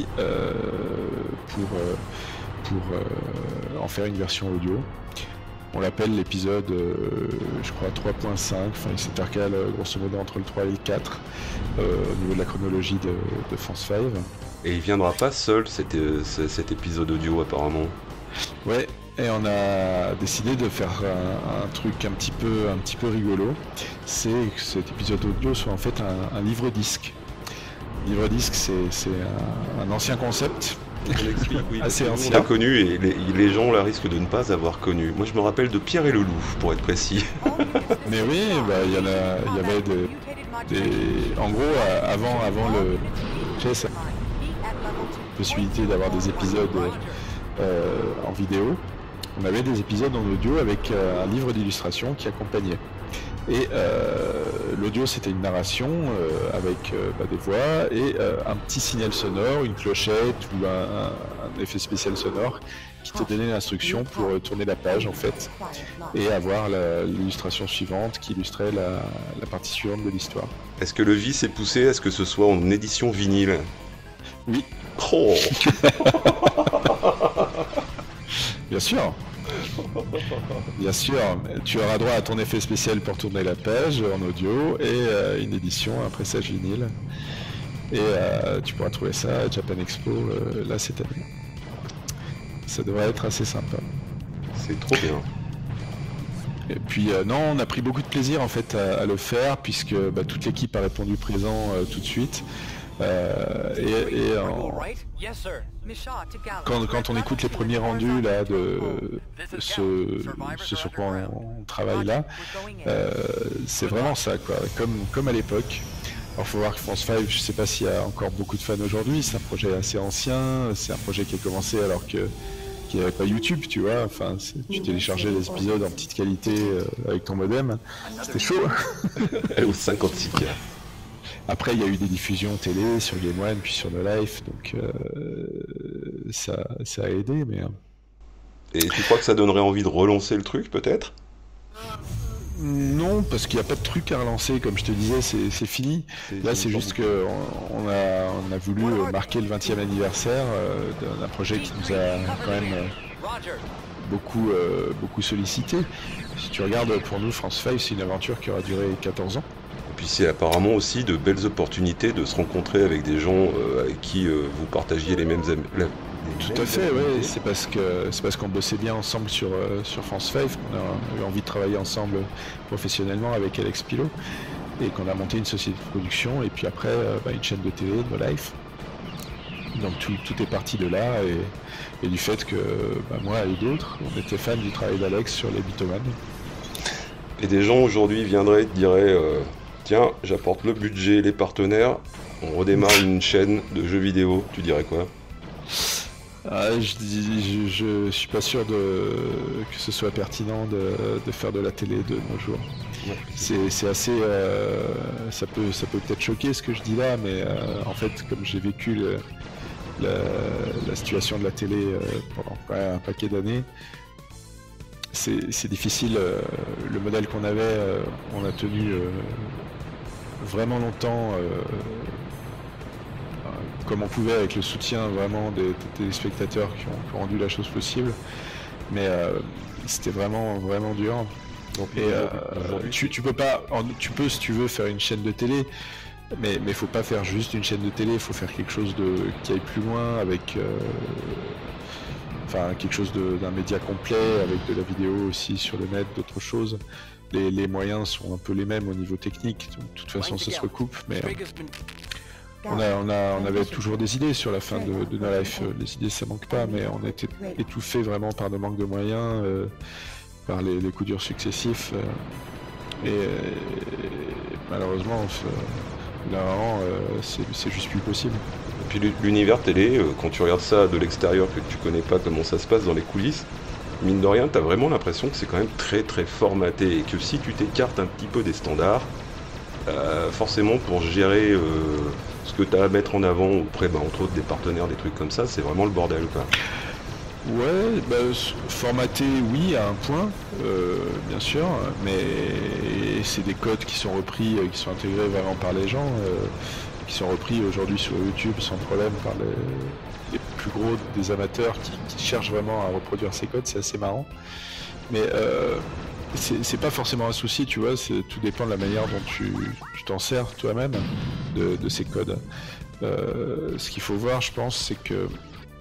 pour en faire une version audio. On l'appelle l'épisode, je crois, 3.5, enfin il s'intercale grosso modo entre le 3 et le 4, au niveau de la chronologie de France 5. Et il viendra pas seul cet épisode audio apparemment. Ouais, et on a décidé de faire un truc un petit peu rigolo. C'est que cet épisode audio soit en fait un livre-disque. Livre-disque, c'est un ancien concept. Oui, assez ancien. On a connu et les gens là risquent de ne pas avoir connu. Moi je me rappelle de Pierre et le Loup, pour être précis. Mais oui, il y avait des... En gros, avant le chess, la possibilité d'avoir des épisodes en vidéo, on avait des épisodes en audio avec un livre d'illustration qui accompagnait. Et l'audio c'était une narration avec des voix et un petit signal sonore, une clochette ou un effet spécial sonore qui te donnait l'instruction pour tourner la page en fait et avoir l'illustration suivante qui illustrait la partie suivante de l'histoire. Est-ce que le vice est poussé à ce que ce soit en édition vinyle? Oui. Oh. Bien sûr. Bien sûr, tu auras droit à ton effet spécial pour tourner la page en audio et une édition, un pressage vinyle. Et tu pourras trouver ça à Japan Expo là cette année. Ça devrait être assez sympa. C'est trop bien. Et puis non, on a pris beaucoup de plaisir en fait à le faire puisque toute l'équipe a répondu présent tout de suite. Quand on écoute les premiers rendus là de ce sur quoi on travaille là, c'est vraiment ça quoi, comme à l'époque. Alors faut voir que France 5, je sais pas s'il y a encore beaucoup de fans aujourd'hui, c'est un projet assez ancien, c'est un projet qui a commencé alors qu'il n'y avait pas YouTube, tu vois, enfin tu téléchargeais les épisodes en petite qualité avec ton modem, c'était chaud. Au 56K. Après, il y a eu des diffusions télé sur Game One, puis sur No Life, donc ça a aidé, mais... Et tu crois que ça donnerait envie de relancer le truc, peut-être ? Non, parce qu'il n'y a pas de truc à relancer, comme je te disais, c'est fini. Là, c'est juste qu'on a voulu marquer le 20e anniversaire d'un projet qui nous a quand même beaucoup sollicité. Si tu regardes, pour nous, France 5, c'est une aventure qui aura duré 14 ans. Et puis c'est apparemment aussi de belles opportunités de se rencontrer avec des gens avec qui vous partagiez les mêmes amis. Tout à fait, oui. C'est parce qu'on bossait bien ensemble sur France 5 qu'on a eu envie de travailler ensemble professionnellement avec Alex Pilot et qu'on a monté une société de production et puis après une chaîne de télé, No Life. Donc tout est parti de là et du fait que moi et d'autres, on était fans du travail d'Alex sur les Bitoman. Et des gens aujourd'hui viendraient et te diraient tiens, j'apporte le budget, les partenaires, on redémarre une chaîne de jeux vidéo, tu dirais quoi ? Je suis pas sûr que ce soit pertinent de faire de la télé de nos jours. Ouais. C'est assez... ça peut peut-être choquer ce que je dis là, mais en fait, comme j'ai vécu la situation de la télé pendant un paquet d'années, c'est difficile. Le modèle qu'on avait, on a tenu vraiment longtemps comme on pouvait avec le soutien vraiment des téléspectateurs qui ont rendu la chose possible, mais c'était vraiment dur. Donc, et tu peux si tu veux faire une chaîne de télé, mais il faut pas faire juste une chaîne de télé, il faut faire quelque chose qui aille plus loin avec quelque chose d'un média complet avec de la vidéo aussi sur le net, d'autres choses. Les moyens sont un peu les mêmes au niveau technique, de toute façon ça se recoupe, mais on avait toujours des idées sur la fin de No Life. Les idées ça manque pas, mais on a été étouffé vraiment par le manque de moyens, par les coups durs successifs, et malheureusement c'est juste plus possible. Et puis l'univers télé, quand tu regardes ça de l'extérieur, que tu connais pas comment ça se passe dans les coulisses, mine de rien, t'as vraiment l'impression que c'est quand même très très formaté et que si tu t'écartes un petit peu des standards, forcément pour gérer ce que t'as à mettre en avant auprès, entre autres des partenaires, des trucs comme ça, c'est vraiment le bordel quoi. Ouais, formaté oui à un point, bien sûr, mais c'est des codes qui sont repris, qui sont intégrés vraiment par les gens, qui sont repris aujourd'hui sur YouTube sans problème par les plus gros des amateurs qui cherchent vraiment à reproduire ces codes, c'est assez marrant. Mais c'est pas forcément un souci, tu vois, tout dépend de la manière dont tu t'en sers toi-même de ces codes. Ce qu'il faut voir, je pense, c'est que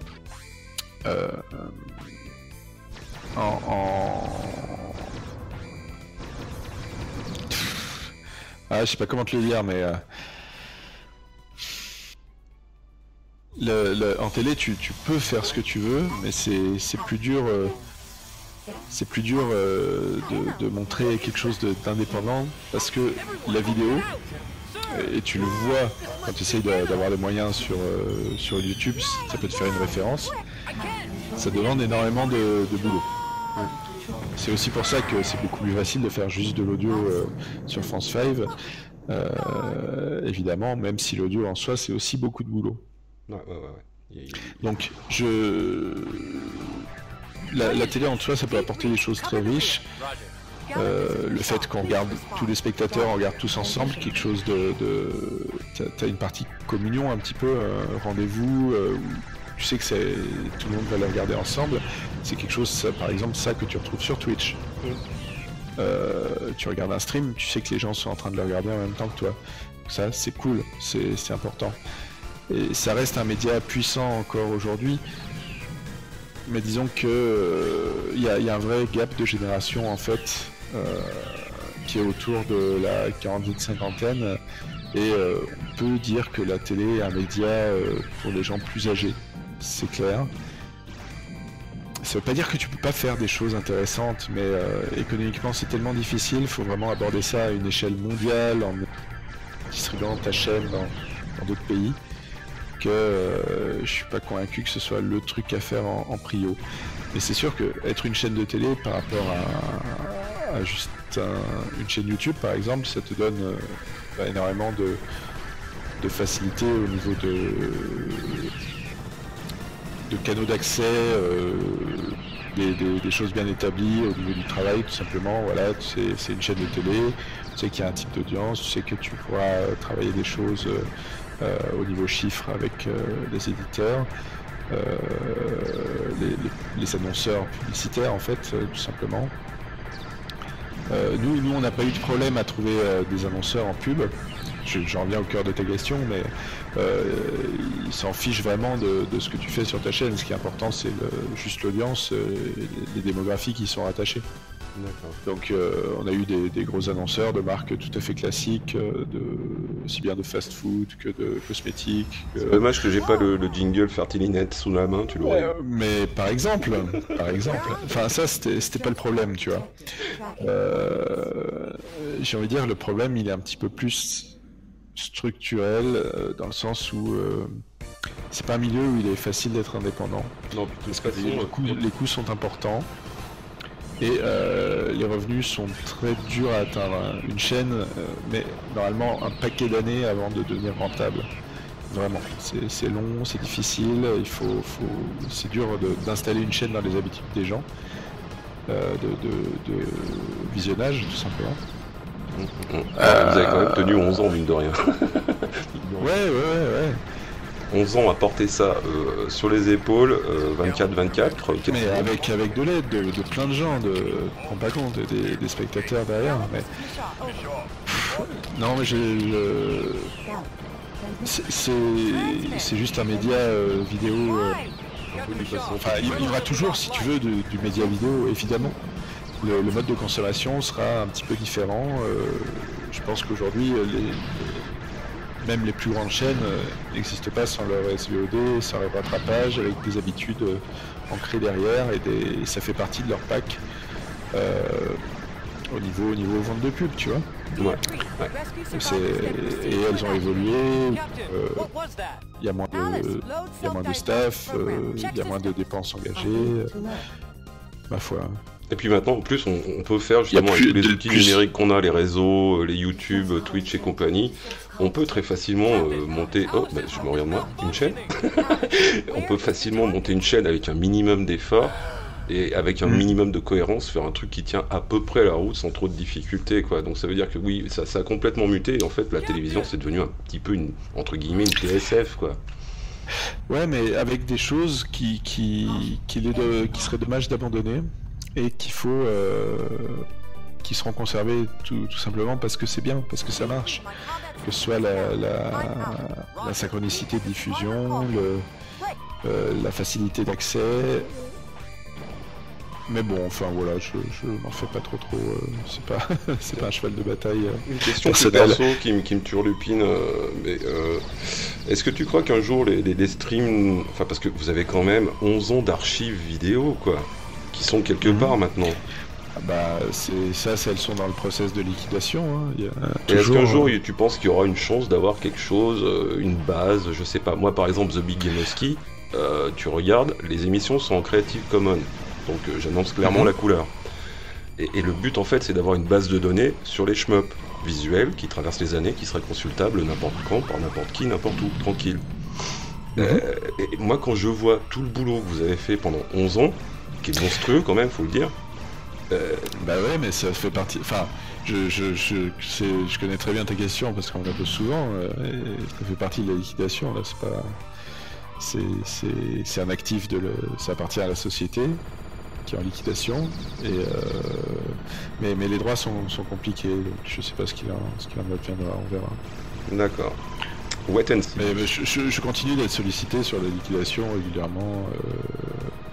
je sais pas comment te le dire, mais en télé tu peux faire ce que tu veux, mais c'est plus dur. C'est plus dur de montrer quelque chose d'indépendant parce que la vidéo, et tu le vois quand tu essayes d'avoir les moyens sur YouTube, ça peut te faire une référence, ça demande énormément de boulot. C'est aussi pour ça que c'est beaucoup plus facile de faire juste de l'audio sur France 5, évidemment, même si l'audio en soi c'est aussi beaucoup de boulot. Ouais. Donc la télé en soi, ça peut apporter des choses très riches. Le fait qu'on regarde tous les spectateurs, on regarde tous ensemble, quelque chose t'as une partie communion un petit peu, rendez-vous, où tu sais que tout le monde va les regarder ensemble. C'est quelque chose, ça, par exemple, ça que tu retrouves sur Twitch. Tu regardes un stream, tu sais que les gens sont en train de le regarder en même temps que toi. Ça, c'est cool, c'est important. Et ça reste un média puissant encore aujourd'hui. Mais disons que y a un vrai gap de génération en fait qui est autour de la quarantaine-cinquantaine Et on peut dire que la télé est un média pour les gens plus âgés, c'est clair. Ça veut pas dire que tu peux pas faire des choses intéressantes, mais économiquement c'est tellement difficile, il faut vraiment aborder ça à une échelle mondiale, en distribuant ta chaîne dans d'autres pays, que je suis pas convaincu que ce soit le truc à faire en prio. Mais c'est sûr que être une chaîne de télé par rapport à juste une chaîne YouTube par exemple, ça te donne énormément de facilité au niveau de canaux d'accès, des choses bien établies au niveau du travail tout simplement. Voilà, c'est une chaîne de télé, tu sais qu'il y a un type d'audience, tu sais que tu pourras travailler des choses au niveau chiffres avec les éditeurs, les annonceurs publicitaires en fait, tout simplement. Nous on n'a pas eu de problème à trouver des annonceurs en pub. J'en reviens au cœur de ta question, mais ils s'en fichent vraiment de ce que tu fais sur ta chaîne. Ce qui est important, c'est juste l'audience, les démographies qui sont rattachées. Donc on a eu des gros annonceurs de marques tout à fait classiques, aussi bien de fast-food que de cosmétiques. C'est dommage que j'ai pas le jingle Fertilinet sous la main, tu l'aurais. Mais par exemple, enfin ça c'était pas le problème, tu vois. J'ai envie de dire le problème il est un petit peu plus structurel dans le sens où c'est pas un milieu où il est facile d'être indépendant. Non, parce que les coûts sont importants. Et les revenus sont très durs à atteindre. Une chaîne met normalement un paquet d'années avant de devenir rentable. Vraiment, c'est long, c'est difficile, c'est dur d'installer une chaîne dans les habitudes des gens, de visionnage tout simplement. Vous avez quand même tenu 11 ans, mine de rien. Ouais. 11 ans à porter ça sur les épaules, 24-24. Mais avec de l'aide de plein de gens, je me rends pas compte, des spectateurs derrière. Mais... Non, mais c'est juste un média vidéo. Enfin, il y aura toujours, si tu veux, du média vidéo, évidemment. Le mode de consommation sera un petit peu différent. Je pense qu'aujourd'hui, même les plus grandes chaînes n'existent pas sans leur SVOD, sans leur rattrapage, avec des habitudes ancrées derrière, et ça fait partie de leur pack au niveau vente de pub, tu vois. Ouais. Et elles ont évolué, il y a moins de staff, il y a moins de dépenses engagées, ma foi. Et puis maintenant, en plus, on peut faire justement avec tous les outils numériques qu'on a, les réseaux, les YouTube, Twitch et compagnie, on peut très facilement monter, je me regarde moi, une chaîne. On peut facilement monter une chaîne avec un minimum d'efforts et avec un minimum de cohérence, faire un truc qui tient à peu près la route sans trop de difficultés, quoi. Donc ça veut dire que oui, ça a complètement muté, et en fait la télévision c'est devenu un petit peu entre guillemets une TSF, quoi. Ouais, mais avec des choses qui seraient dommage d'abandonner. Et qu'il faut, qui seront conservés tout simplement parce que c'est bien, parce que ça marche. Que ce soit la synchronicité de diffusion, la facilité d'accès. Mais bon, enfin voilà, je m'en fais pas trop. C'est pas un cheval de bataille. Une question perso qui me turlupine. Est-ce que tu crois qu'un jour les streams, enfin parce que vous avez quand même 11 ans d'archives vidéo, quoi, qui sont quelque part maintenant. Bah elles sont dans le process de liquidation. Hein. Et est-ce qu'un jour tu penses qu'il y aura une chance d'avoir quelque chose, une base, je sais pas, moi par exemple The Big Gameoski, tu regardes, les émissions sont en Creative Commons, donc j'annonce clairement la couleur. Et le but en fait c'est d'avoir une base de données sur les shmups visuels qui traversent les années, qui seraient consultables n'importe quand, par n'importe qui, n'importe où, tranquille. Et moi quand je vois tout le boulot que vous avez fait pendant 11 ans, qui est monstrueux quand même, faut le dire. Bah ouais, mais ça fait partie. Enfin, je connais très bien ta question parce qu'on la pose souvent. Ça fait partie de la liquidation. Là, c'est pas. C'est un actif ça appartient à la société qui est en liquidation. Mais les droits sont compliqués. Donc je sais pas ce qu'il en adviendra. On verra. D'accord. Wait and see. Mais je continue d'être sollicité sur la liquidation régulièrement.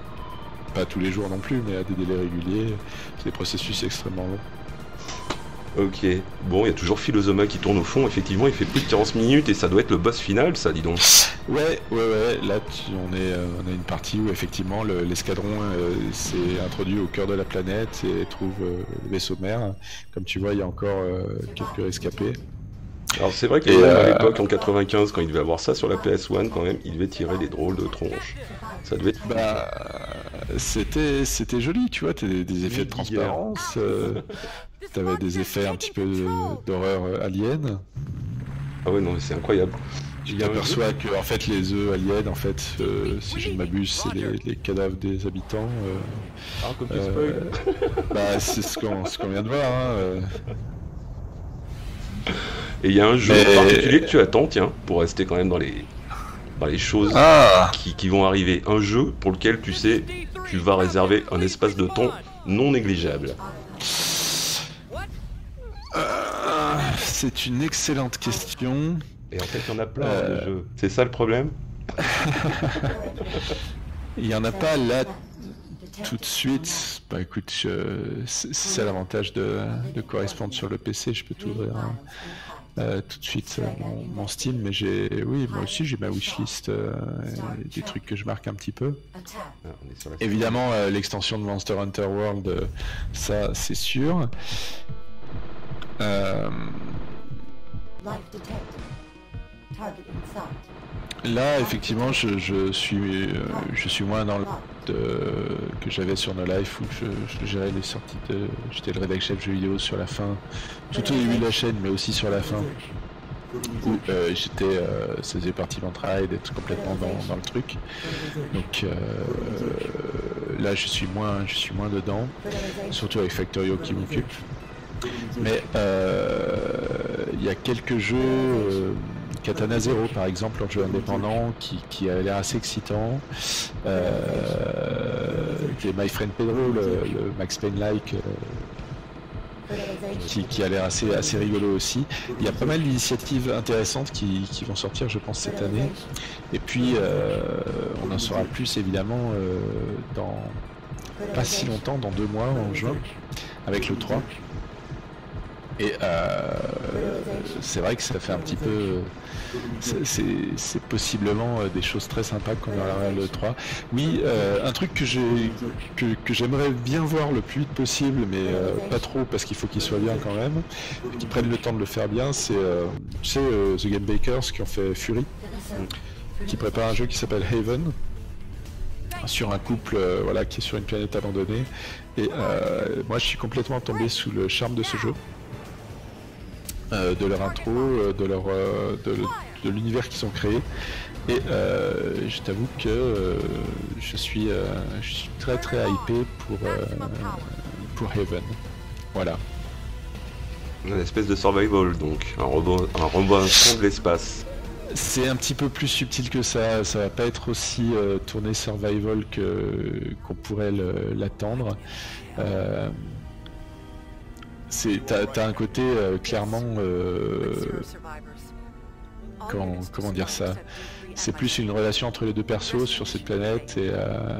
Pas tous les jours non plus, mais à des délais réguliers. C'est des processus extrêmement longs. Ok, bon, il y a toujours Philosoma qui tourne au fond, effectivement, il fait plus de 40 minutes et ça doit être le boss final, ça, dis donc. Ouais, là on a une partie où effectivement l'escadron s'est introduit au cœur de la planète et trouve le vaisseau mère. Comme tu vois, il y a encore quelques rescapés. Alors c'est vrai qu'à l'époque, en 95, quand il devait avoir ça sur la PS1, quand même, il devait tirer des drôles de tronches. Ça devait être... Bah, c'était joli, tu vois, t'as des effets de transparence, t'avais des effets un petit peu d'horreur alien. Ah ouais, non, mais c'est incroyable. Tu t'aperçois que en fait les œufs aliens, en fait, si je ne m'abuse, c'est les cadavres des habitants. Ah, comme tu spoil. Bah, c'est ce qu'on vient de voir. Hein, Et il y a un jeu particulier que tu attends, tiens, pour rester quand même dans les choses qui vont arriver. Un jeu pour lequel tu sais, tu vas réserver un espace de temps non négligeable. C'est une excellente question. Et en fait, il y en a plein de jeux. C'est ça le problème? Il n'y en a pas là tout de suite. Bah écoute, c'est ça l'avantage de correspondre sur le PC, je peux t'ouvrir tout de suite mon Steam, mais moi aussi j'ai ma wishlist, des trucs que je marque un petit peu. Évidemment, l'extension de Monster Hunter World, ça c'est sûr. Là, effectivement, je suis moins dans le que j'avais sur No Life où je gérais les sorties j'étais le rédac chef jeux vidéo sur la fin, tout au début de la chaîne, mais aussi sur la fin où ça faisait partie de mon travail d'être complètement dans le truc. Donc là, je suis moins dedans, surtout avec Factorio qui m'occupe. Mais il y a quelques jeux, Katana Zero par exemple, en jeu indépendant, qui a l'air assez excitant. Qui est My Friend Pedro, le Max Payne-like, qui a l'air assez rigolo aussi. Il y a pas mal d'initiatives intéressantes qui vont sortir, je pense, cette année. Et puis, on en saura plus évidemment dans pas si longtemps, dans 2 mois, en juin, avec le 3. Et c'est vrai que ça fait un petit peu... C'est possiblement des choses très sympas qu'on aura le 3. Oui, un truc que j'aimerais bien voir le plus vite possible, mais pas trop parce qu'il faut qu'il soit bien quand même, qu'ils prennent le temps de le faire bien, c'est The Game Bakers qui ont fait Fury, qui prépare un jeu qui s'appelle Haven, sur un couple qui est sur une planète abandonnée. Et moi je suis complètement tombé sous le charme de ce jeu. De leur intro, de l'univers qu'ils ont créé, et je t'avoue que je suis très très hypé pour Haven. Voilà. Une espèce de survival, donc un rebondissement de l'espace. C'est un petit peu plus subtil que ça. Ça va pas être aussi tourné survival qu'on pourrait l'attendre. T'as un côté clairement comment dire ça, c'est plus une relation entre les deux persos sur cette planète et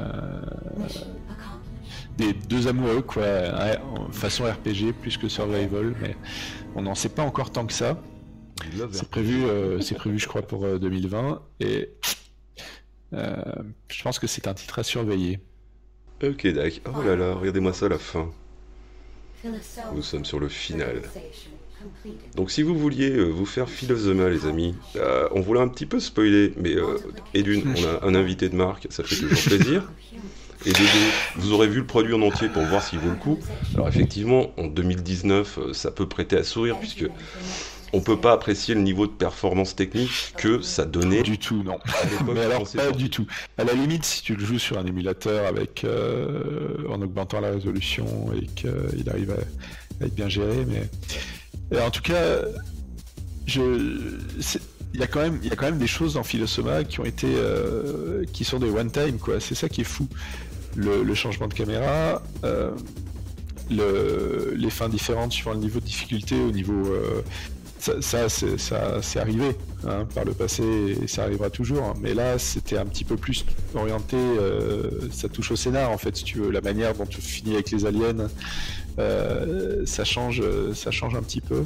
des deux amoureux quoi, façon RPG plus que survival, mais on n'en sait pas encore tant que ça. C'est prévu je crois pour 2020 et je pense que c'est un titre à surveiller. Ok, d'accord. Oh là là, regardez-moi ça à la fin. Nous sommes sur le final. Donc si vous vouliez vous faire Philosoma, les amis, on voulait un petit peu spoiler, mais et d'une, on a un invité de marque, ça fait toujours plaisir. Et de deux, vous aurez vu le produit en entier pour voir s'il vaut le coup. Alors effectivement, en 2019, ça peut prêter à sourire, puisque on peut pas apprécier le niveau de performance technique que ça donnait. Du tout, non. Mais alors, pas du tout. À la limite, si tu le joues sur un émulateur avec en augmentant la résolution et qu'il arrive à être bien géré, mais en tout cas, il y a quand même des choses dans Philosoma qui ont été qui sont des one time quoi. C'est ça qui est fou. Le changement de caméra, les fins différentes suivant le niveau de difficulté, au niveau ça c'est arrivé hein, par le passé et ça arrivera toujours. Hein. Mais là, c'était un petit peu plus orienté, ça touche au scénar en fait, si tu veux, la manière dont tu finis avec les aliens, ça change un petit peu.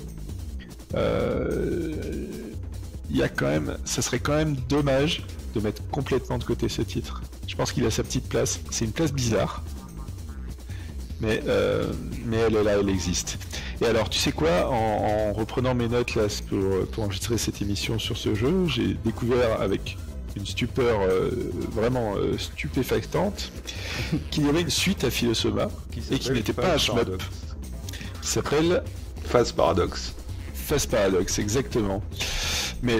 Il y a quand même, ça serait quand même dommage de mettre complètement de côté ce titre. Je pense qu'il a sa petite place. C'est une place bizarre, mais elle est là, elle existe. Et alors, tu sais quoi, en reprenant mes notes là pour enregistrer cette émission sur ce jeu, j'ai découvert avec une stupeur vraiment stupéfactante qu'il y avait une suite à Philosoma et qui n'était pas un shmup. Qui s'appelle Phase Paradox. Phase Paradox, exactement. Mais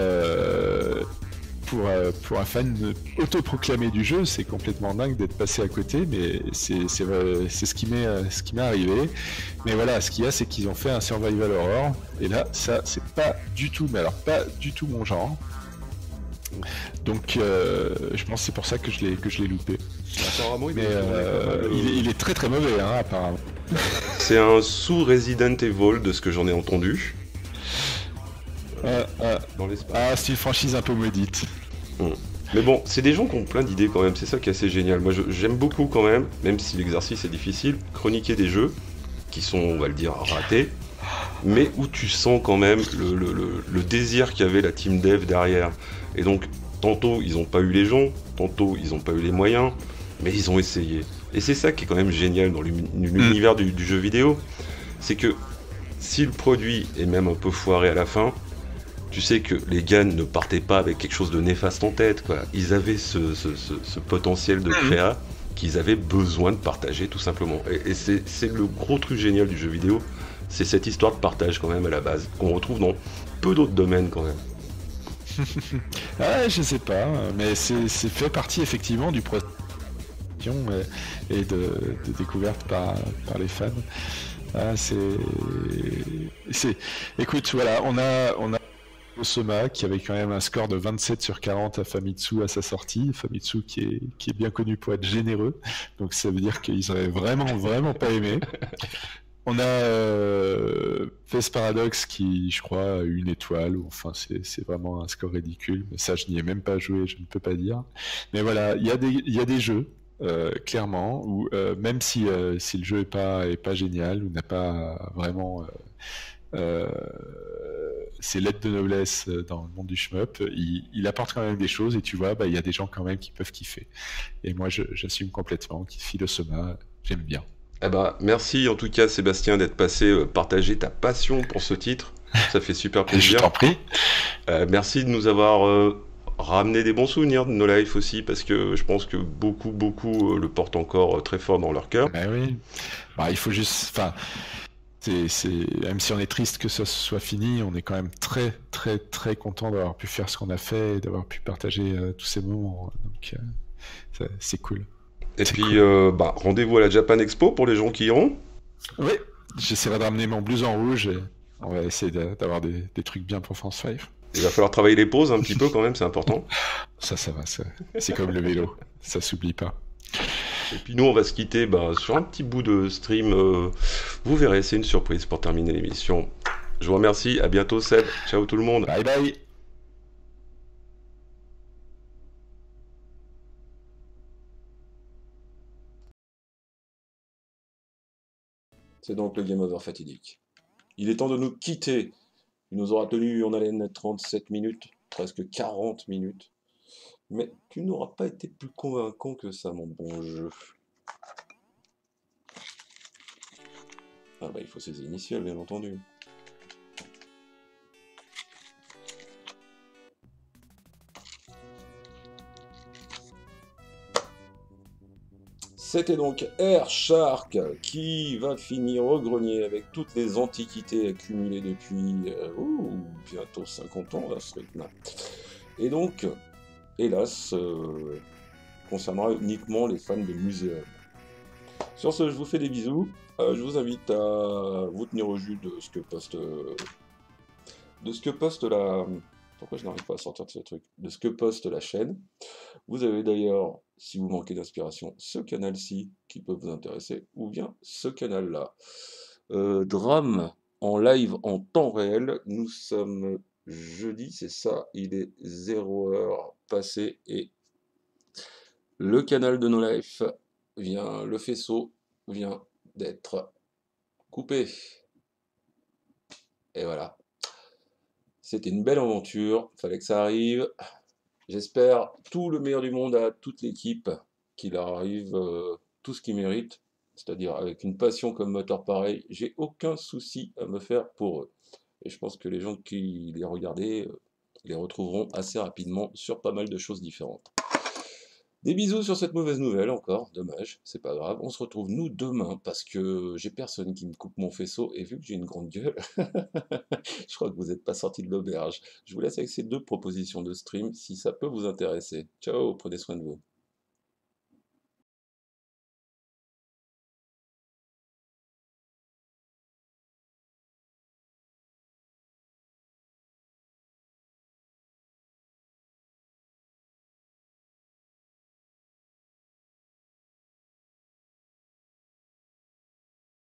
pour un fan autoproclamé du jeu, c'est complètement dingue d'être passé à côté, mais c'est ce qui m'est arrivé. Mais voilà, ce qu'il y a, c'est qu'ils ont fait un survival horror, et là, ça, c'est pas du tout, mais alors pas du tout mon genre. Donc, je pense que c'est pour ça que je l'ai loupé. Apparemment, mais il est très très mauvais, hein, apparemment. C'est un sous Resident Evil de ce que j'en ai entendu. Dans l'espace. C'est une franchise un peu maudite. Mais bon, c'est des gens qui ont plein d'idées quand même, c'est ça qui est assez génial. Moi j'aime beaucoup quand même si l'exercice est difficile, chroniquer des jeux qui sont, on va le dire, ratés, mais où tu sens quand même le désir qu'avait la team dev derrière. Et donc, tantôt ils n'ont pas eu les gens, tantôt ils n'ont pas eu les moyens, mais ils ont essayé. Et c'est ça qui est quand même génial dans l'univers du jeu vidéo, c'est que si le produit est même un peu foiré à la fin, tu sais que les gars ne partaient pas avec quelque chose de néfaste en tête, quoi. Ils avaient ce potentiel de créa qu'ils avaient besoin de partager, tout simplement. Et c'est le gros truc génial du jeu vidéo, c'est cette histoire de partage, quand même, à la base, qu'on retrouve dans peu d'autres domaines, quand même. Je sais pas, mais c'est fait partie, effectivement, du processus et de découverte par les fans. Écoute, voilà, on a Soma qui avait quand même un score de 27 sur 40 à Famitsu à sa sortie. Famitsu qui est bien connu pour être généreux, donc ça veut dire qu'ils auraient vraiment pas aimé. On a Phase Paradox qui, je crois, a une étoile, ou enfin c'est vraiment un score ridicule, mais ça je n'y ai même pas joué, je ne peux pas dire. Mais voilà, il y a des jeux, clairement, où même si le jeu est pas génial, ou n'a pas vraiment ses lettres de noblesse dans le monde du shmup, il apporte quand même des choses, et tu vois, il y a des gens quand même qui peuvent kiffer. Et moi j'assume complètement, Philosoma, j'aime bien. Eh bah, merci en tout cas Sébastien d'être passé partager ta passion pour ce titre, ça fait super plaisir. Je t'en prie. Merci de nous avoir ramené des bons souvenirs de No Life aussi, parce que je pense que beaucoup le portent encore très fort dans leur cœur. Oui, il faut juste... Enfin, même si on est triste que ça soit fini, on est quand même très très très content d'avoir pu faire ce qu'on a fait et d'avoir pu partager tous ces moments, donc c'est cool. Et puis, cool. Rendez-vous à la Japan Expo pour les gens qui iront. Oui, j'essaierai de ramener mon blouson rouge et on va essayer d'avoir des trucs bien pour France 5. Il va falloir travailler les pauses un petit peu quand même, c'est important. Ça va, c'est comme le vélo, ça s'oublie pas. Et puis nous, on va se quitter sur un petit bout de stream. Vous verrez, c'est une surprise pour terminer l'émission. Je vous remercie, à bientôt Seb. Ciao tout le monde. Bye bye. C'est donc le Game Over fatidique. Il est temps de nous quitter. Il nous aura tenu en haleine 37 minutes, presque 40 minutes. Mais tu n'auras pas été plus convaincant que ça, mon bon jeu. Il faut ses initiales, bien entendu. C'était donc Air Shark qui va finir au grenier avec toutes les antiquités accumulées depuis bientôt 50 ans à ce rythme. Et donc, hélas, concernera uniquement les fans de muséum. Sur ce, je vous fais des bisous. Je vous invite à vous tenir au jus de ce que poste la... Pourquoi je n'arrive pas à sortir de ce truc? De ce que poste la chaîne. Vous avez d'ailleurs, si vous manquez d'inspiration, ce canal-ci qui peut vous intéresser, ou bien ce canal-là. Drame en live en temps réel. Nous sommes jeudi, c'est ça, il est 0h passé et le canal de No Life le faisceau vient d'être coupé. Et voilà. C'était une belle aventure, fallait que ça arrive. J'espère tout le meilleur du monde à toute l'équipe, qu'il leur arrive tout ce qu'ils méritent, c'est-à-dire avec une passion comme moteur pareil, j'ai aucun souci à me faire pour eux. Et je pense que les gens qui les regardaient les retrouveront assez rapidement sur pas mal de choses différentes. Des bisous sur cette mauvaise nouvelle encore, dommage, c'est pas grave. On se retrouve nous demain parce que j'ai personne qui me coupe mon faisceau et vu que j'ai une grande gueule, je crois que vous n'êtes pas sorti de l'auberge. Je vous laisse avec ces 2 propositions de stream si ça peut vous intéresser. Ciao, prenez soin de vous.